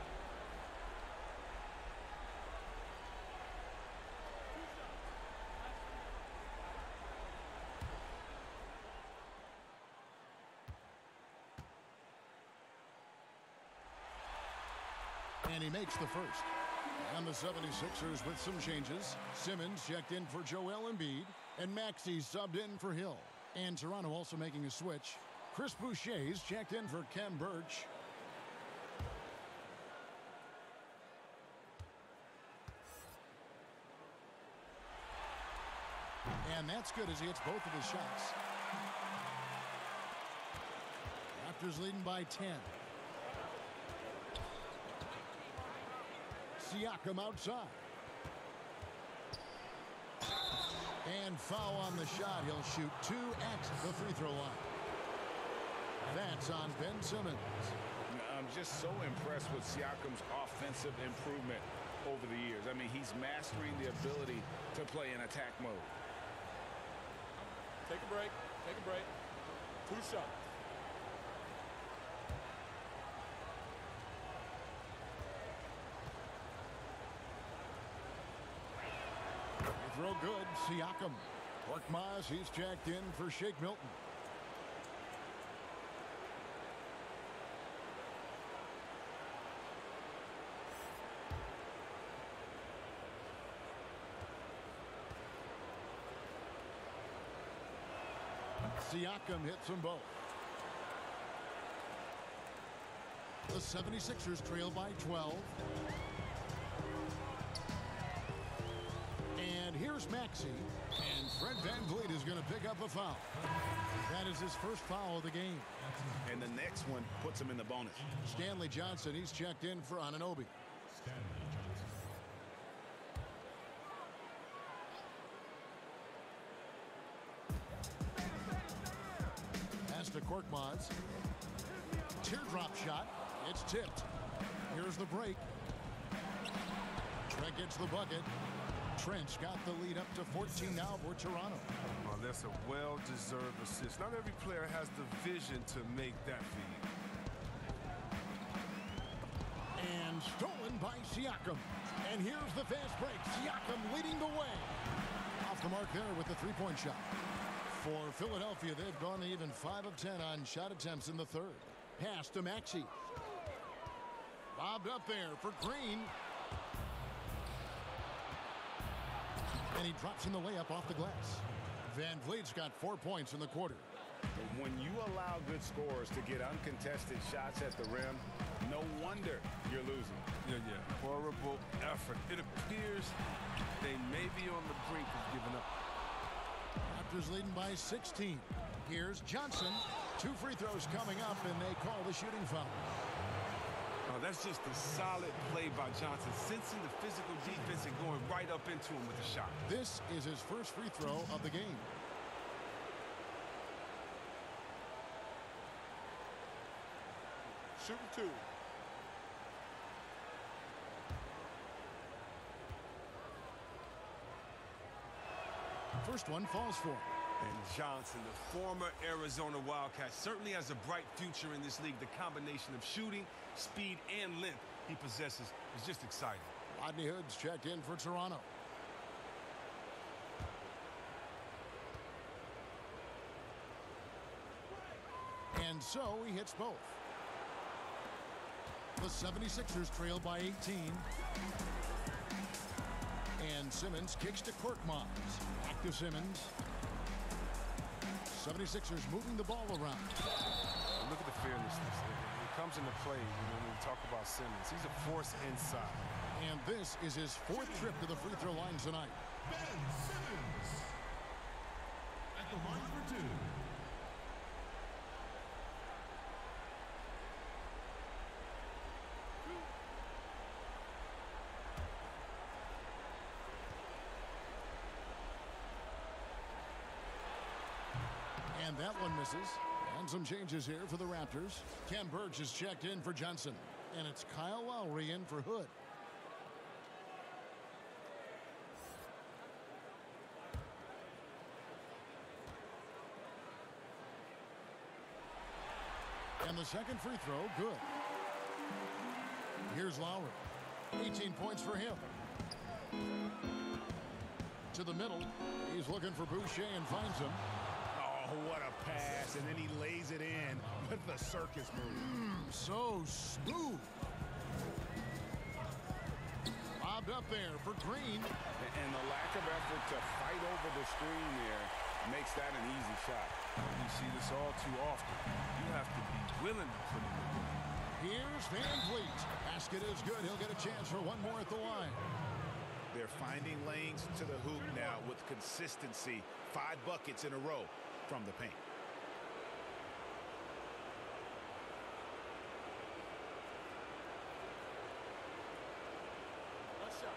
And he makes the first. And the seventy-sixers with some changes. Simmons checked in for Joel Embiid. And Maxey subbed in for Hill. And Toronto also making a switch. Chris Boucher's checked in for Khem Birch. And that's good as he hits both of his shots. Raptors leading by ten. Siakam outside. And foul on the shot. He'll shoot two at the free throw line. That's on Ben Simmons. I'm just so impressed with Siakam's offensive improvement over the years. I mean, he's mastering the ability to play in attack mode. Take a break. Take a break. Two shots. Throw good. Siakam. Korkmaz, he's checked in for Shake Milton. Siakam hits them both. The seventy-sixers trail by twelve. And here's Maxey. And Fred VanVleet is going to pick up a foul. That is his first foul of the game. And the next one puts him in the bonus. Stanley Johnson, he's checked in for Anunoby. Stanley Johnson. Pass to Korkmaz. Teardrop shot. It's tipped. Here's the break. Trent gets the bucket. Trent's got the lead up to fourteen now for Toronto. Oh, that's a well-deserved assist. Not every player has the vision to make that feed. And stolen by Siakam. And here's the fast break. Siakam leading the way. Off the mark there with the three-point shot. For Philadelphia, they've gone even five of ten on shot attempts in the third. Pass to Maxey. Bobbed up there for Green. And he drops in the layup off the glass. VanVleet's got four points in the quarter. When you allow good scorers to get uncontested shots at the rim, no wonder you're losing. Yeah, yeah. Horrible effort. It appears they may be on the brink of giving up. Raptors leading by sixteen. Here's Johnson. Two free throws coming up, and they call the shooting foul. Oh, that's just a solid play by Johnson, sensing the physical defense and going right up into him with the shot. This is his first free throw of the game. Shooting two. First one falls for him. And Johnson, the former Arizona Wildcat, certainly has a bright future in this league. The combination of shooting, speed, and length he possesses is just exciting. Rodney Hood's checked in for Toronto. And so he hits both. The seventy-sixers trail by eighteen. And Simmons kicks to Korkmaz. Back to Simmons. seventy-sixers moving the ball around. Look at the fearlessness. It comes into play when we talk about Simmons. He's a force inside. And this is his fourth trip to the free throw line tonight. Ben Simmons at the line for two. And that one misses. And some changes here for the Raptors. Khem Birch is checked in for Johnson. And it's Kyle Lowry in for Hood. And the second free throw, good. Here's Lowry. eighteen points for him. To the middle. He's looking for Boucher and finds him. Oh, what a pass. And then he lays it in with the circus move. Mm, so smooth. Bobbed up there for Green. And the lack of effort to fight over the screen there makes that an easy shot. You see this all too often. You have to be willing to put it in. Here's Van Vliet. Basket is good. He'll get a chance for one more at the line. They're finding lanes to the hoop now with consistency. Five buckets in a row from the paint. One shot.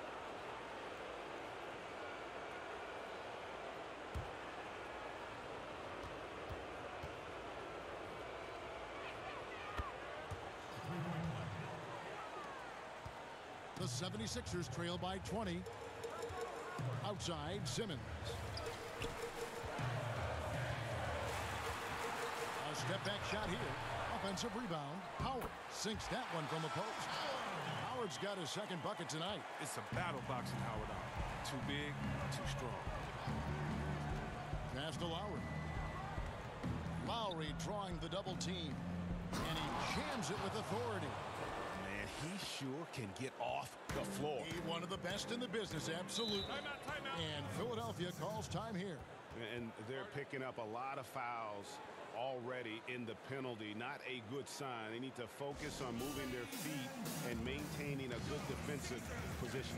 The seventy-sixers trail by twenty. Outside, Simmons. A step-back shot here. Offensive rebound. Howard sinks that one from the post. Howard's got his second bucket tonight. It's a battle boxing Howard out. Too big, too strong. Pass to Lowry. Lowry drawing the double team. And he jams it with authority. Man, he sure can get off the floor. He, one of the best in the business, absolutely. Time out, time out. And Philadelphia calls time here. And they're picking up a lot of fouls already in the penalty. Not a good sign. They need to focus on moving their feet and maintaining a good defensive position.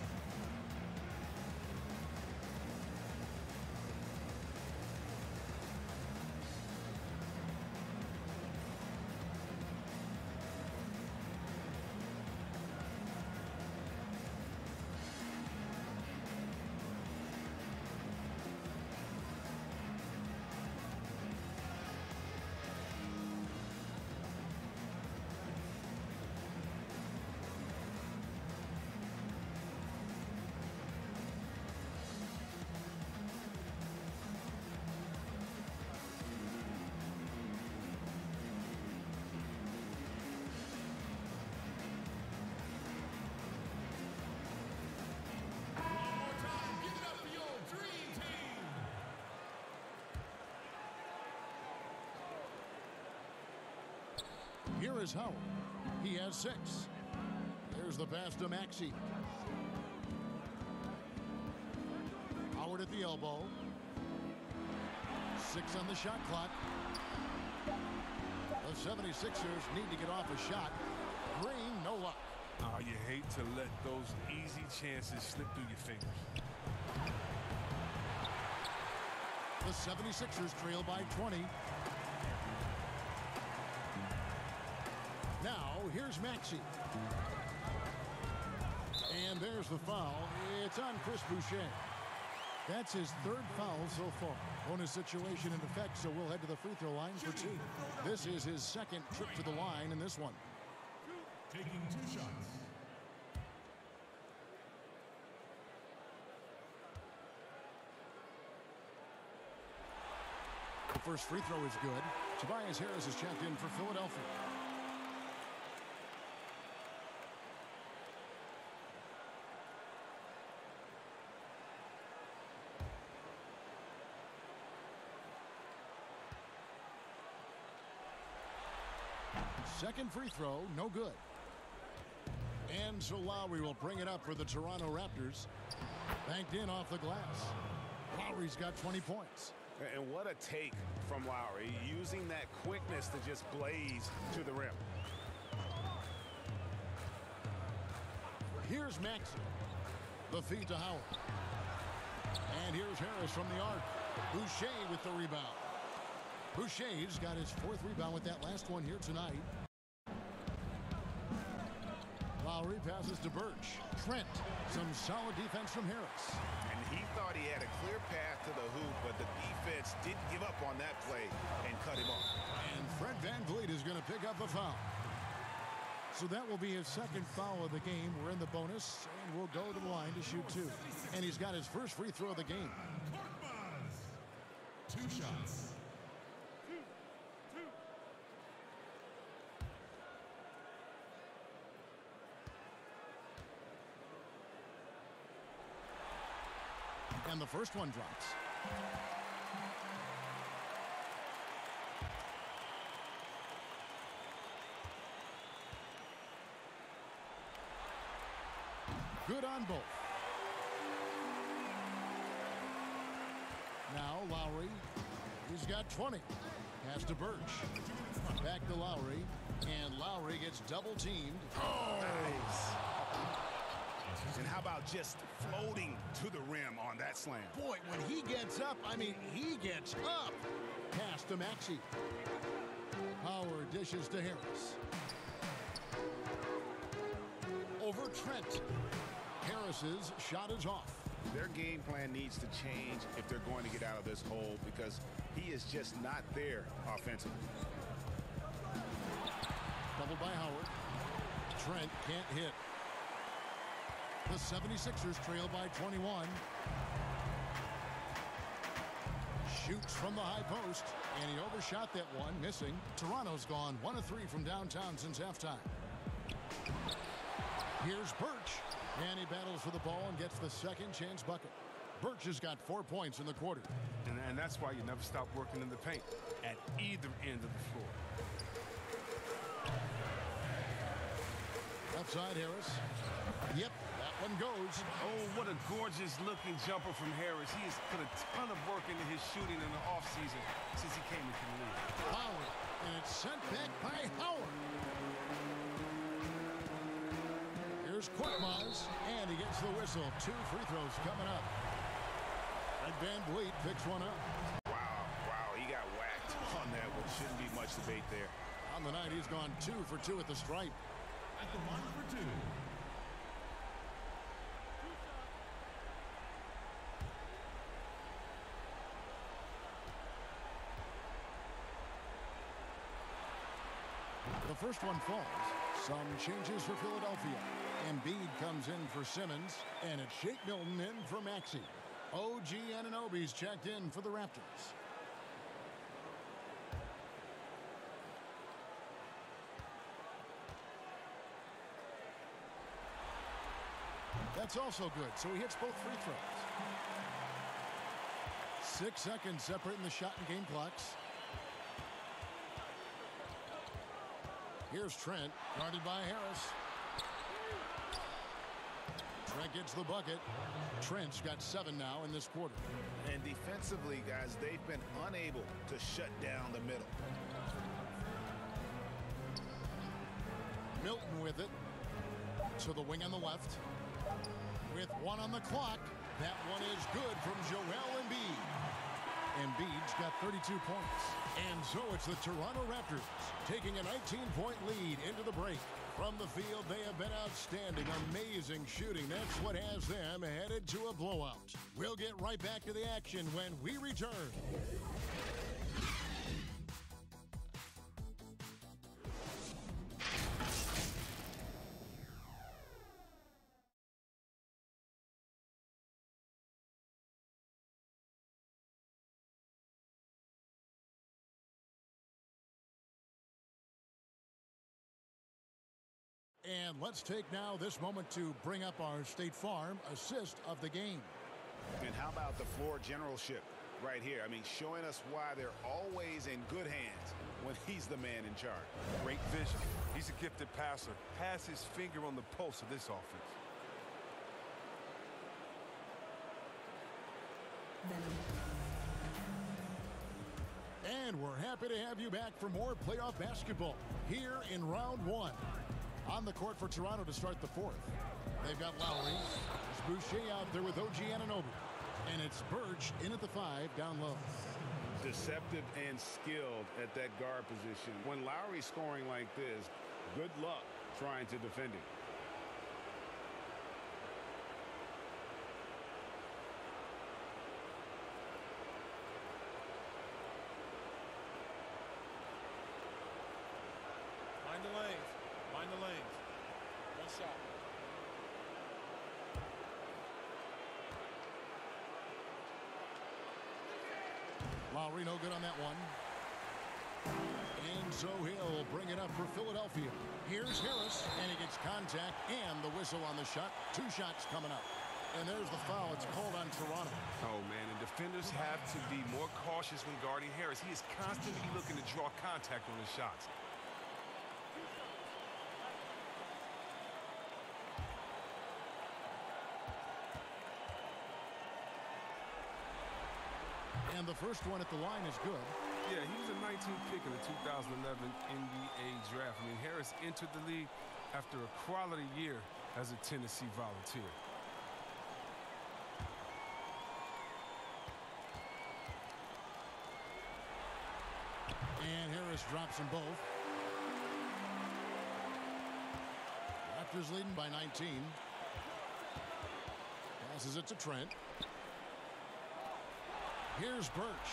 Here is Howard. He has six. There's the pass to Maxey. Howard at the elbow. Six on the shot clock. The seventy-sixers need to get off a shot. Green, no luck. Oh, you hate to let those easy chances slip through your fingers. The seventy-sixers trail by twenty. Now, here's Maxey. And there's the foul. It's on Chris Boucher. That's his third foul so far. Bonus situation in effect, so we'll head to the free throw line for two. This is his second trip to the line in this one. Taking two shots. The first free throw is good. Tobias Harris is checked in for Philadelphia. Second free throw, no good. And so Lowry will bring it up for the Toronto Raptors. Banked in off the glass. Lowry's got twenty points. And what a take from Lowry, using that quickness to just blaze to the rim. Here's Maxey. The feed to Howard. And here's Harris from the arc. Boucher with the rebound. Boucher's got his fourth rebound with that last one here tonight. Lowry passes to Birch. Trent, some solid defense from Harris. And he thought he had a clear path to the hoop, but the defense didn't give up on that play and cut him off. And Fred VanVleet is going to pick up the foul. So that will be his second foul of the game. We're in the bonus, and we'll go to the line to shoot two. And he's got his first free throw of the game. Two shots. And the first one drops. Good on both. Now Lowry. He's got twenty. Pass to Birch. Back to Lowry. And Lowry gets double teamed. Oh! Nice. And how about just floating to the rim on that slam? Boy, when he gets up, I mean, he gets up. Pass to Maxey. Howard dishes to Harris. Over Trent. Harris's shot is off. Their game plan needs to change if they're going to get out of this hole because he is just not there offensively. Doubled by Howard. Trent can't hit. The seventy-sixers trail by twenty-one. Shoots from the high post, and he overshot that one, missing. Toronto's gone one of three from downtown since halftime. Here's Birch, and he battles for the ball and gets the second chance bucket. Birch has got four points in the quarter. And, and that's why you never stop working in the paint at either end of the floor. Left side, Harris. Yep, that one goes. Oh, what a gorgeous looking jumper from Harris. He has put a ton of work into his shooting in the offseason since he came into the league. Howard, and it's sent back by Howard. Here's Korkmaz, and he gets the whistle. Two free throws coming up. And Van Vliet picks one up. Wow, wow, he got whacked on that one. Shouldn't be much debate there. On the night, he's gone two for two at the stripe. At the line for two. The first one falls. Some changes for Philadelphia. Embiid comes in for Simmons, and it's Shake Milton in for Maxey. O G Anunoby's checked in for the Raptors. That's also good, so he hits both free throws. Six seconds separating the shot and game clocks. Here's Trent, guarded by Harris. Trent gets the bucket. Trent's got seven now in this quarter. And defensively, guys, they've been unable to shut down the middle. Milton with it. To the wing on the left. With one on the clock. That one is good from Joel Embiid. Embiid's got thirty-two points. And so it's the Toronto Raptors taking a nineteen point lead into the break. From the field, they have been outstanding, amazing shooting. That's what has them headed to a blowout. We'll get right back to the action when we return. And let's take now this moment to bring up our State Farm assist of the game. And how about the floor generalship right here? I mean, showing us why they're always in good hands when he's the man in charge. Great vision. He's a gifted passer. Pass his finger on the pulse of this offense. And we're happy to have you back for more playoff basketball here in round one. On the court for Toronto to start the fourth. They've got Lowry. There's Boucher out there with O G Anunoby. And it's Birch in at the five down low. Deceptive and skilled at that guard position. When Lowry's scoring like this, good luck trying to defend him. Find the lanes. Find the lanes. One shot. Lowry no good on that one. And so he'll bring it up for Philadelphia. Here's Harris, and he gets contact and the whistle on the shot. Two shots coming up. And there's the foul. It's called on Toronto. Oh, man, and defenders have to be more cautious when guarding Harris. He is constantly looking to draw contact on his shots. And the first one at the line is good. Yeah, he was a nineteenth pick in the two thousand eleven N B A draft. I mean, Harris entered the league after a quality year as a Tennessee Volunteer. And Harris drops them both. Raptors leading by nineteen. Passes it to Trent. Here's Birch.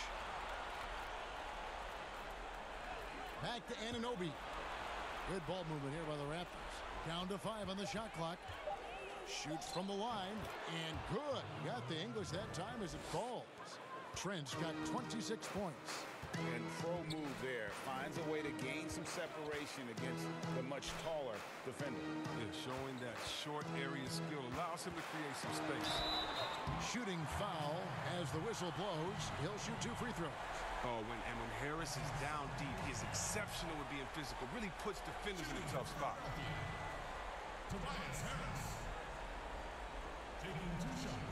Back to Anunoby. Good ball movement here by the Raptors. Down to five on the shot clock. Shoots from the line. And good. Got the English that time as it falls. Trent's got twenty-six points. And pro move there. Finds a way to gain some separation against the much taller defender. Yeah, showing that short area skill allows him to create some space. Shooting foul as the whistle blows. He'll shoot two free throws. Oh, when, and when Harris is down deep, he is exceptional at being physical. Really puts defenders in a tough spot. Tobias Harris taking two shots.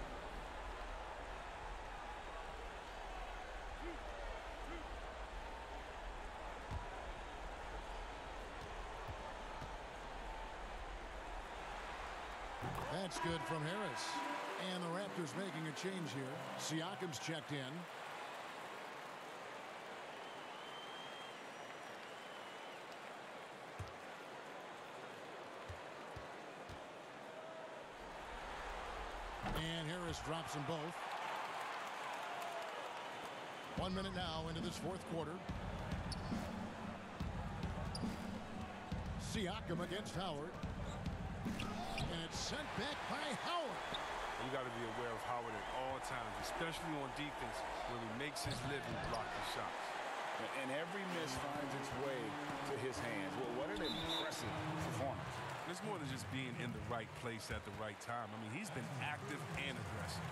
That's good from Harris. And the Raptors making a change here. Siakam's checked in. And Harris drops them both. One minute now into this fourth quarter. Siakam against Howard. And it's sent back by Howard. You got to be aware of Howard at all times, especially on defense when he makes his living blocking shots. And every miss finds its way to his hands. Well, what an impressive performance. It's more than just being in the right place at the right time. I mean, he's been active and aggressive.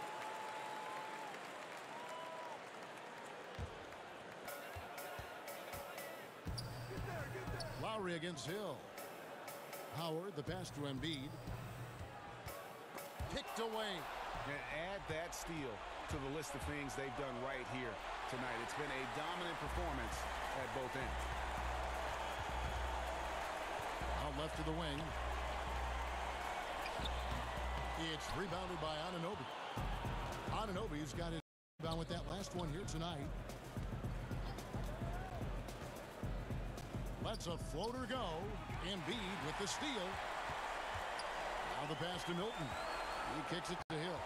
Lowry against Hill. Howard, the pass to Embiid. Picked away. And add that steal to the list of things they've done right here tonight. It's been a dominant performance at both ends. Out left to the wing. It's rebounded by Anunoby. Anunoby's got his rebound with that last one here tonight. Lets a floater go. Embiid with the steal. Now the pass to Milton. He kicks it to Hill.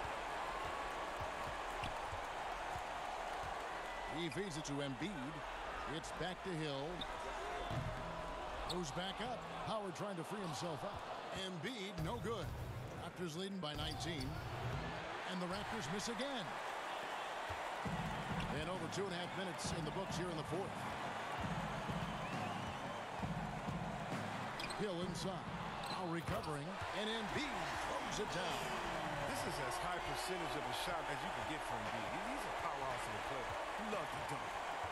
He feeds it to Embiid. It's back to Hill. Goes back up. Howard trying to free himself up. Embiid, no good. Raptors leading by nineteen. And the Raptors miss again. And over two and a half minutes in the books here in the fourth. Hill inside. Now recovering. And Embiid throws it down. This is as high percentage of a shot as you can get from Embiid. He's a powerhouse of a player. He loves to dunk.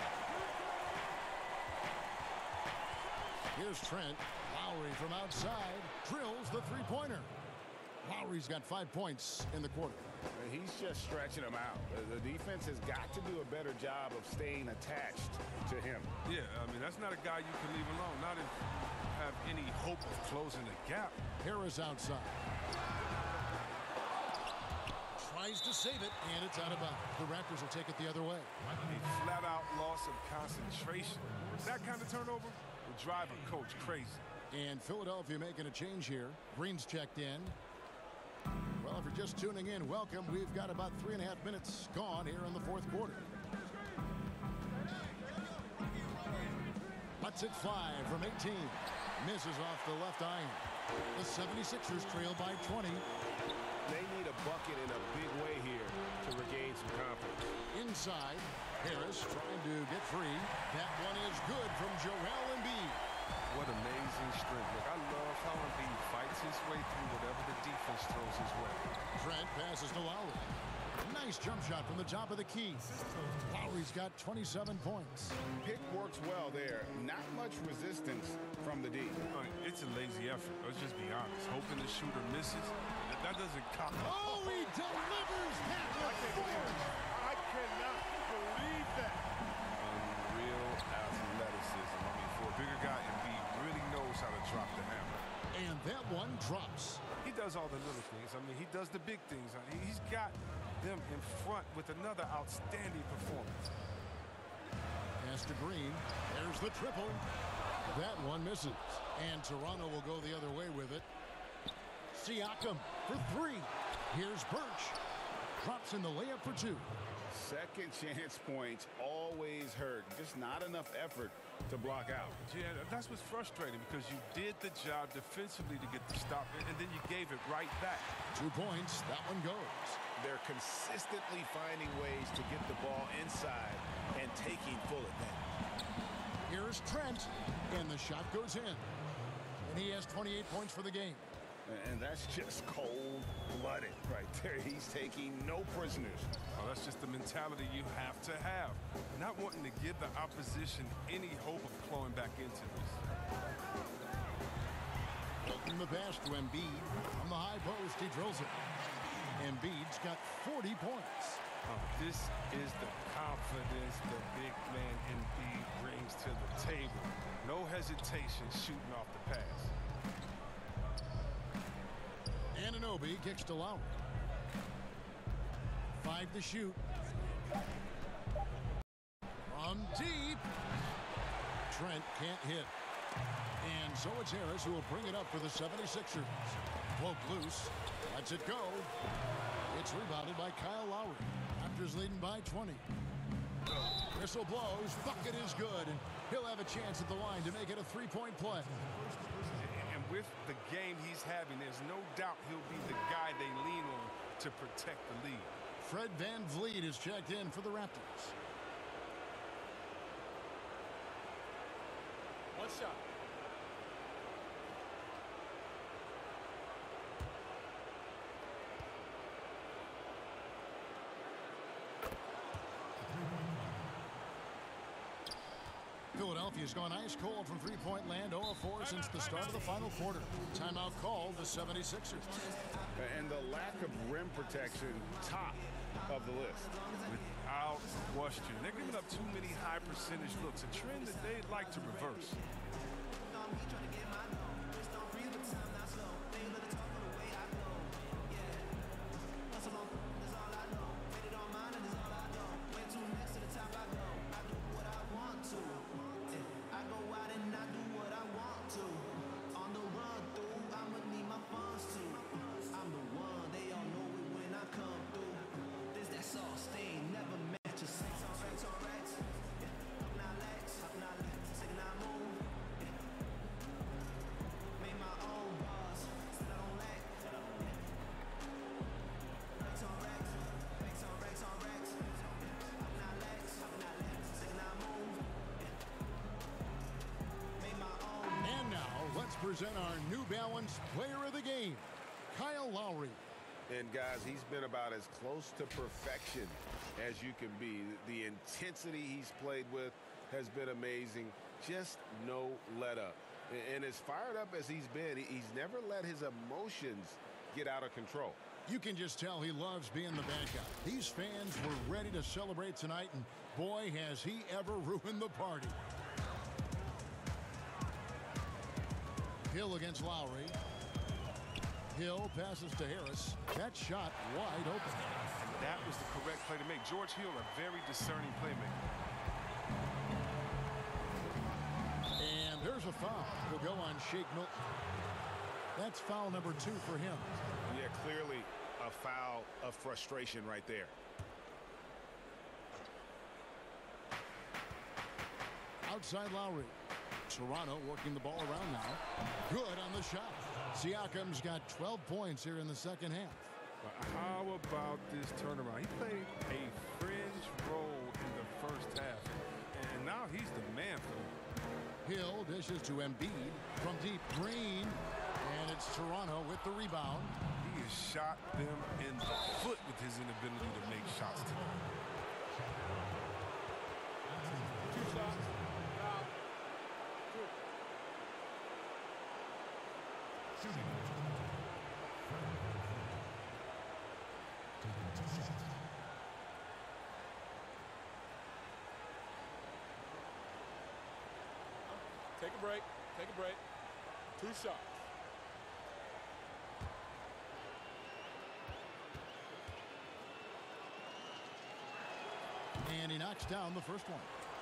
Here's Trent. Lowry from outside drills the three-pointer. Lowry's got five points in the quarter. He's just stretching them out. The defense has got to do a better job of staying attached to him. Yeah, I mean, that's not a guy you can leave alone. Not if you have any hope of closing the gap. Harris outside. Tries to save it, and it's out of bounds. The Raptors will take it the other way. A flat-out loss of concentration. That kind of turnover will drive a coach crazy. And Philadelphia making a change here. Green's checked in. Well, if you're just tuning in, welcome. We've got about three and a half minutes gone here in the fourth quarter. Lets it fly from eighteen. Misses off the left iron. The seventy-sixers trail by twenty. They need a bucket in a big way here to regain some confidence. Inside, Harris trying to get free. That one is good from Joel Embiid. What amazing strength. Look, I love how Embiid fights his way through whatever the defense offense throws his way. Trent passes to Lowry. Nice jump shot from the top of the key. Lowry's got twenty-seven points. Pick works well there. Not much resistance from the D. Uh, it's a lazy effort. Let's just be honest. Hoping the shooter misses. That, that doesn't count. Oh, he delivers that with force. I cannot believe that. Unreal athleticism. I mean, for a bigger guy, Embiid really knows how to drop the hammer. And that one drops. He does all the little things. I mean, he does the big things. I mean, he's got them in front with another outstanding performance. Pass to Green. There's the triple. That one misses. And Toronto will go the other way with it. Siakam for three. Here's Birch. Drops in the layup for two. Second chance points always hurt. Just not enough effort to block out. Yeah, that's what's frustrating because you did the job defensively to get the stop, and then you gave it right back. Two points. That one goes. They're consistently finding ways to get the ball inside and taking full advantage. Here's Trent, and the shot goes in. And he has twenty-eight points for the game. And that's just cold-blooded right there. He's taking no prisoners. Oh, that's just the mentality you have to have. Not wanting to give the opposition any hope of clawing back into this. Taking the pass to Embiid. From the high post, he drills it. Embiid's got forty points. Oh, this is the confidence the big man Embiid brings to the table. No hesitation shooting off the pass. Anunoby kicks to Lowry. Five to shoot. From deep. Trent can't hit. And so it's Harris who will bring it up for the seventy-sixers. Poke loose. Lets it go. It's rebounded by Kyle Lowry. Raptors leading by twenty. Whistle blows. Bucket is good. And he'll have a chance at the line to make it a three-point play. And with the game he's having, there's no doubt he'll be the guy they lean on to protect the lead. Fred VanVleet is checked in for the Raptors. One shot. Philadelphia's gone ice cold from three-point land, oh for four since the start of the final quarter. Timeout called the seventy-sixers. And the lack of rim protection, top of the list. Without question. They're giving up too many high percentage looks, a trend that they'd like to reverse. Present our New Balance Player of the Game, Kyle Lowry. And guys, he's been about as close to perfection as you can be. The intensity he's played with has been amazing. Just no let up. And as fired up as he's been, he's never let his emotions get out of control. You can just tell he loves being the bad guy. These fans were ready to celebrate tonight, and boy, has he ever ruined the party. Hill against Lowry. Hill passes to Harris. That shot wide open. And that was the correct play to make. George Hill, a very discerning playmaker. And there's a foul. Will go on Shake Milton. That's foul number two for him. Yeah, clearly a foul of frustration right there. Outside Lowry. Toronto working the ball around now. Good on the shot. Siakam's got twelve points here in the second half. But how about this turnaround? He played a fringe role in the first half, and now he's the man for them. Hill dishes to Embiid from deep. Green, and it's Toronto with the rebound. He has shot them in the foot with his inability to make shots tonight. Two shots. Foul. Two. Shooting. Take a break. Take a break. Two shots. And he knocks down the first one.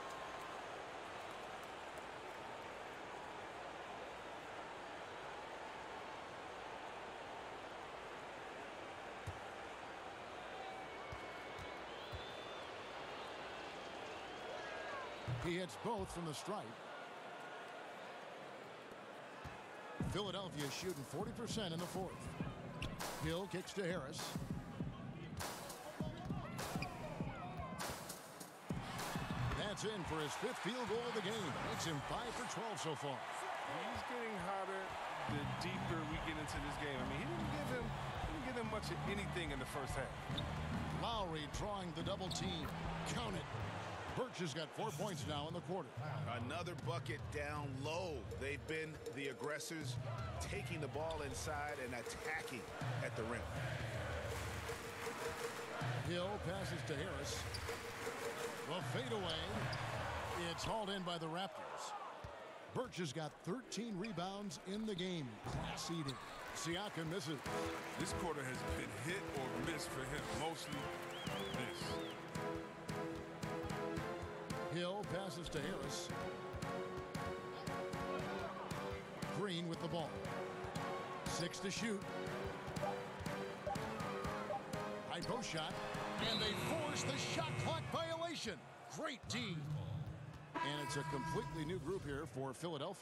He hits both from the stripe. Philadelphia shooting forty percent in the fourth. Hill kicks to Harris. That's in for his fifth field goal of the game. Makes him five for twelve so far. He's getting hotter the deeper we get into this game. I mean, he didn't give him, didn't give him much of anything in the first half. Lowry drawing the double team. Count it. Birch has got four points now in the quarter. Another bucket down low. They've been the aggressors, taking the ball inside and attacking at the rim. Hill passes to Harris. Well, fade away. It's hauled in by the Raptors. Birch has got thirteen rebounds in the game. Class eating. Siakam misses. This quarter has been hit or miss for him. Mostly miss. Hill passes to Harris. Green with the ball. Six to shoot. High post shot. And they force the shot clock violation. Great D. And it's a completely new group here for Philadelphia.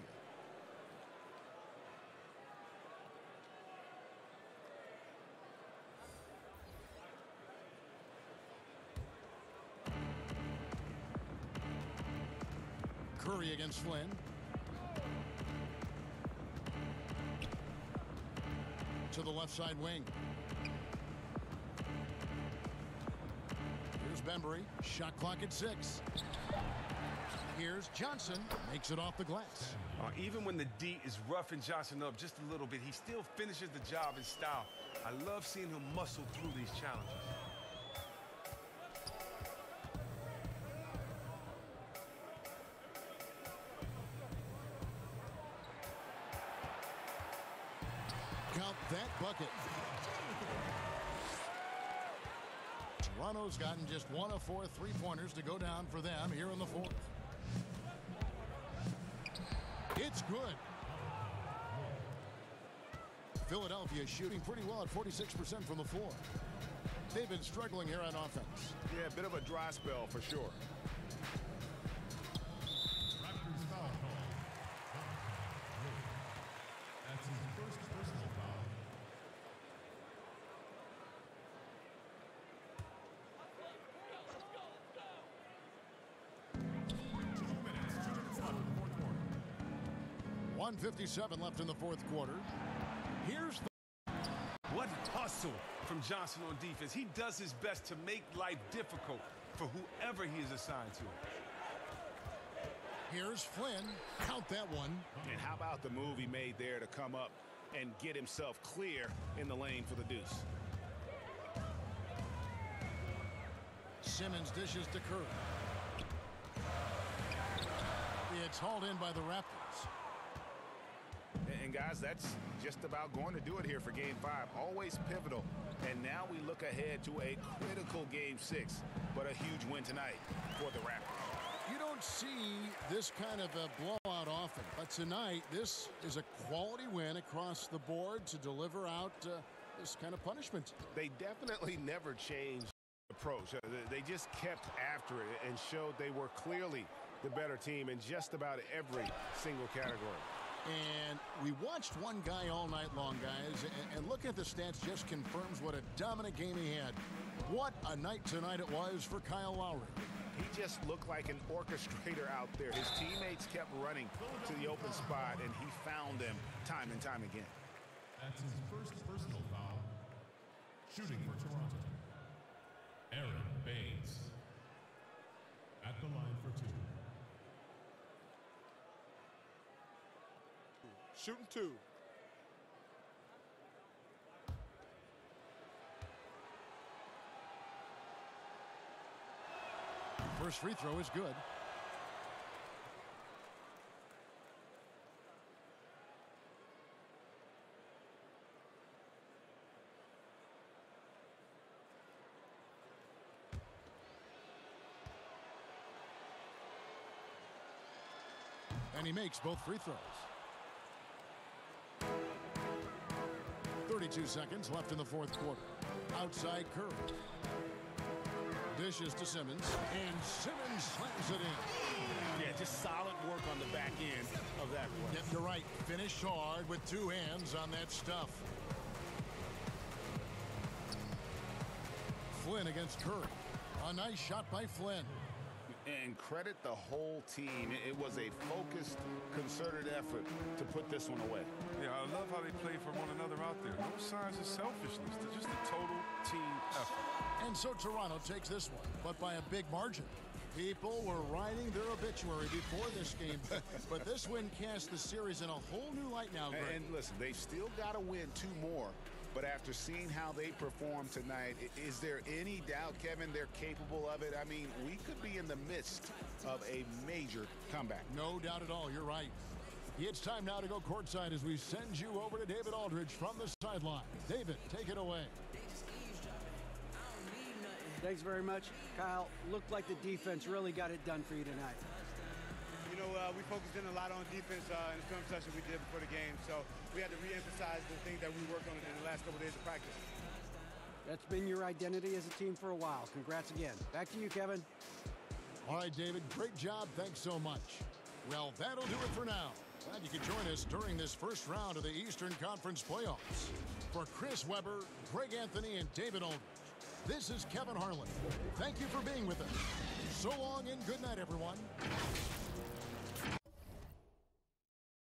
Curry against Flynn. To the left side wing. Here's Bembry. Shot clock at six. Here's Johnson. Makes it off the glass. Uh, even when the D is roughing Johnson up just a little bit, he still finishes the job in style. I love seeing him muscle through these challenges. Count that bucket. Toronto's gotten just one of four three-pointers to go down for them here in the fourth. It's good. Philadelphia shooting pretty well at forty-six percent from the floor. They've been struggling here on offense. Yeah, a bit of a dry spell for sure. Raptors foul call. That's his first personal foul. one fifty-seven left in the fourth quarter. Here's the... What hustle from Johnson on defense. He does his best to make life difficult for whoever he is assigned to. Here's Flynn. Count that one. And how about the move he made there to come up and get himself clear in the lane for the deuce. Simmons dishes to Curry. It's hauled in by the Raptors. And guys, that's just about going to do it here for game five. Always pivotal. And now we look ahead to a critical game six, but a huge win tonight for the Raptors. You don't see this kind of a blowout often, but tonight this is a quality win across the board to deliver out uh, this kind of punishment. They definitely never changed approach. Uh, They just kept after it and showed they were clearly the better team in just about every single category. And we watched one guy all night long, guys, and, and looking at the stats just confirms what a dominant game he had. What a night tonight it was for Kyle Lowry. He just looked like an orchestrator out there. His teammates kept running to the open spot, and he found them time and time again. That's his first personal foul. Shooting for Toronto, Aaron Baines. At the line for two. Shooting two. First free throw is good. And he makes both free throws. thirty-two seconds left in the fourth quarter. Outside Curry. Dishes to Simmons, and Simmons slams it in. Yeah, just solid work on the back end of that play. Yep, you're right. Finished hard with two hands on that stuff. Flynn against Curry. A nice shot by Flynn. And credit the whole team. It was a focused, concerted effort to put this one away. Yeah, I love how they play for one another out there. No signs of selfishness. They're just a total team effort. And so Toronto takes this one, but by a big margin. People were writing their obituary before this game, but this win casts the series in a whole new light now, Greg. And, and listen, they've still got to win two more. But after seeing how they performed tonight, is there any doubt, Kevin, they're capable of it? I mean, we could be in the midst of a major comeback. No doubt at all. You're right. It's time now to go courtside as we send you over to David Aldridge from the sideline. David, take it away. Thanks very much, Kyle. Looked like the defense really got it done for you tonight. You know, uh, we focused in a lot on defense uh, in the film session we did before the game, so we had to re-emphasize the things that we worked on in the last couple of days of practice. That's been your identity as a team for a while. Congrats again. Back to you, Kevin. All right, David, great job. Thanks so much. Well, that'll do it for now. Glad you could join us during this first round of the Eastern Conference playoffs. For Chris Webber, Greg Anthony, and David Aldridge, this is Kevin Harlan. Thank you for being with us. So long and good night, everyone.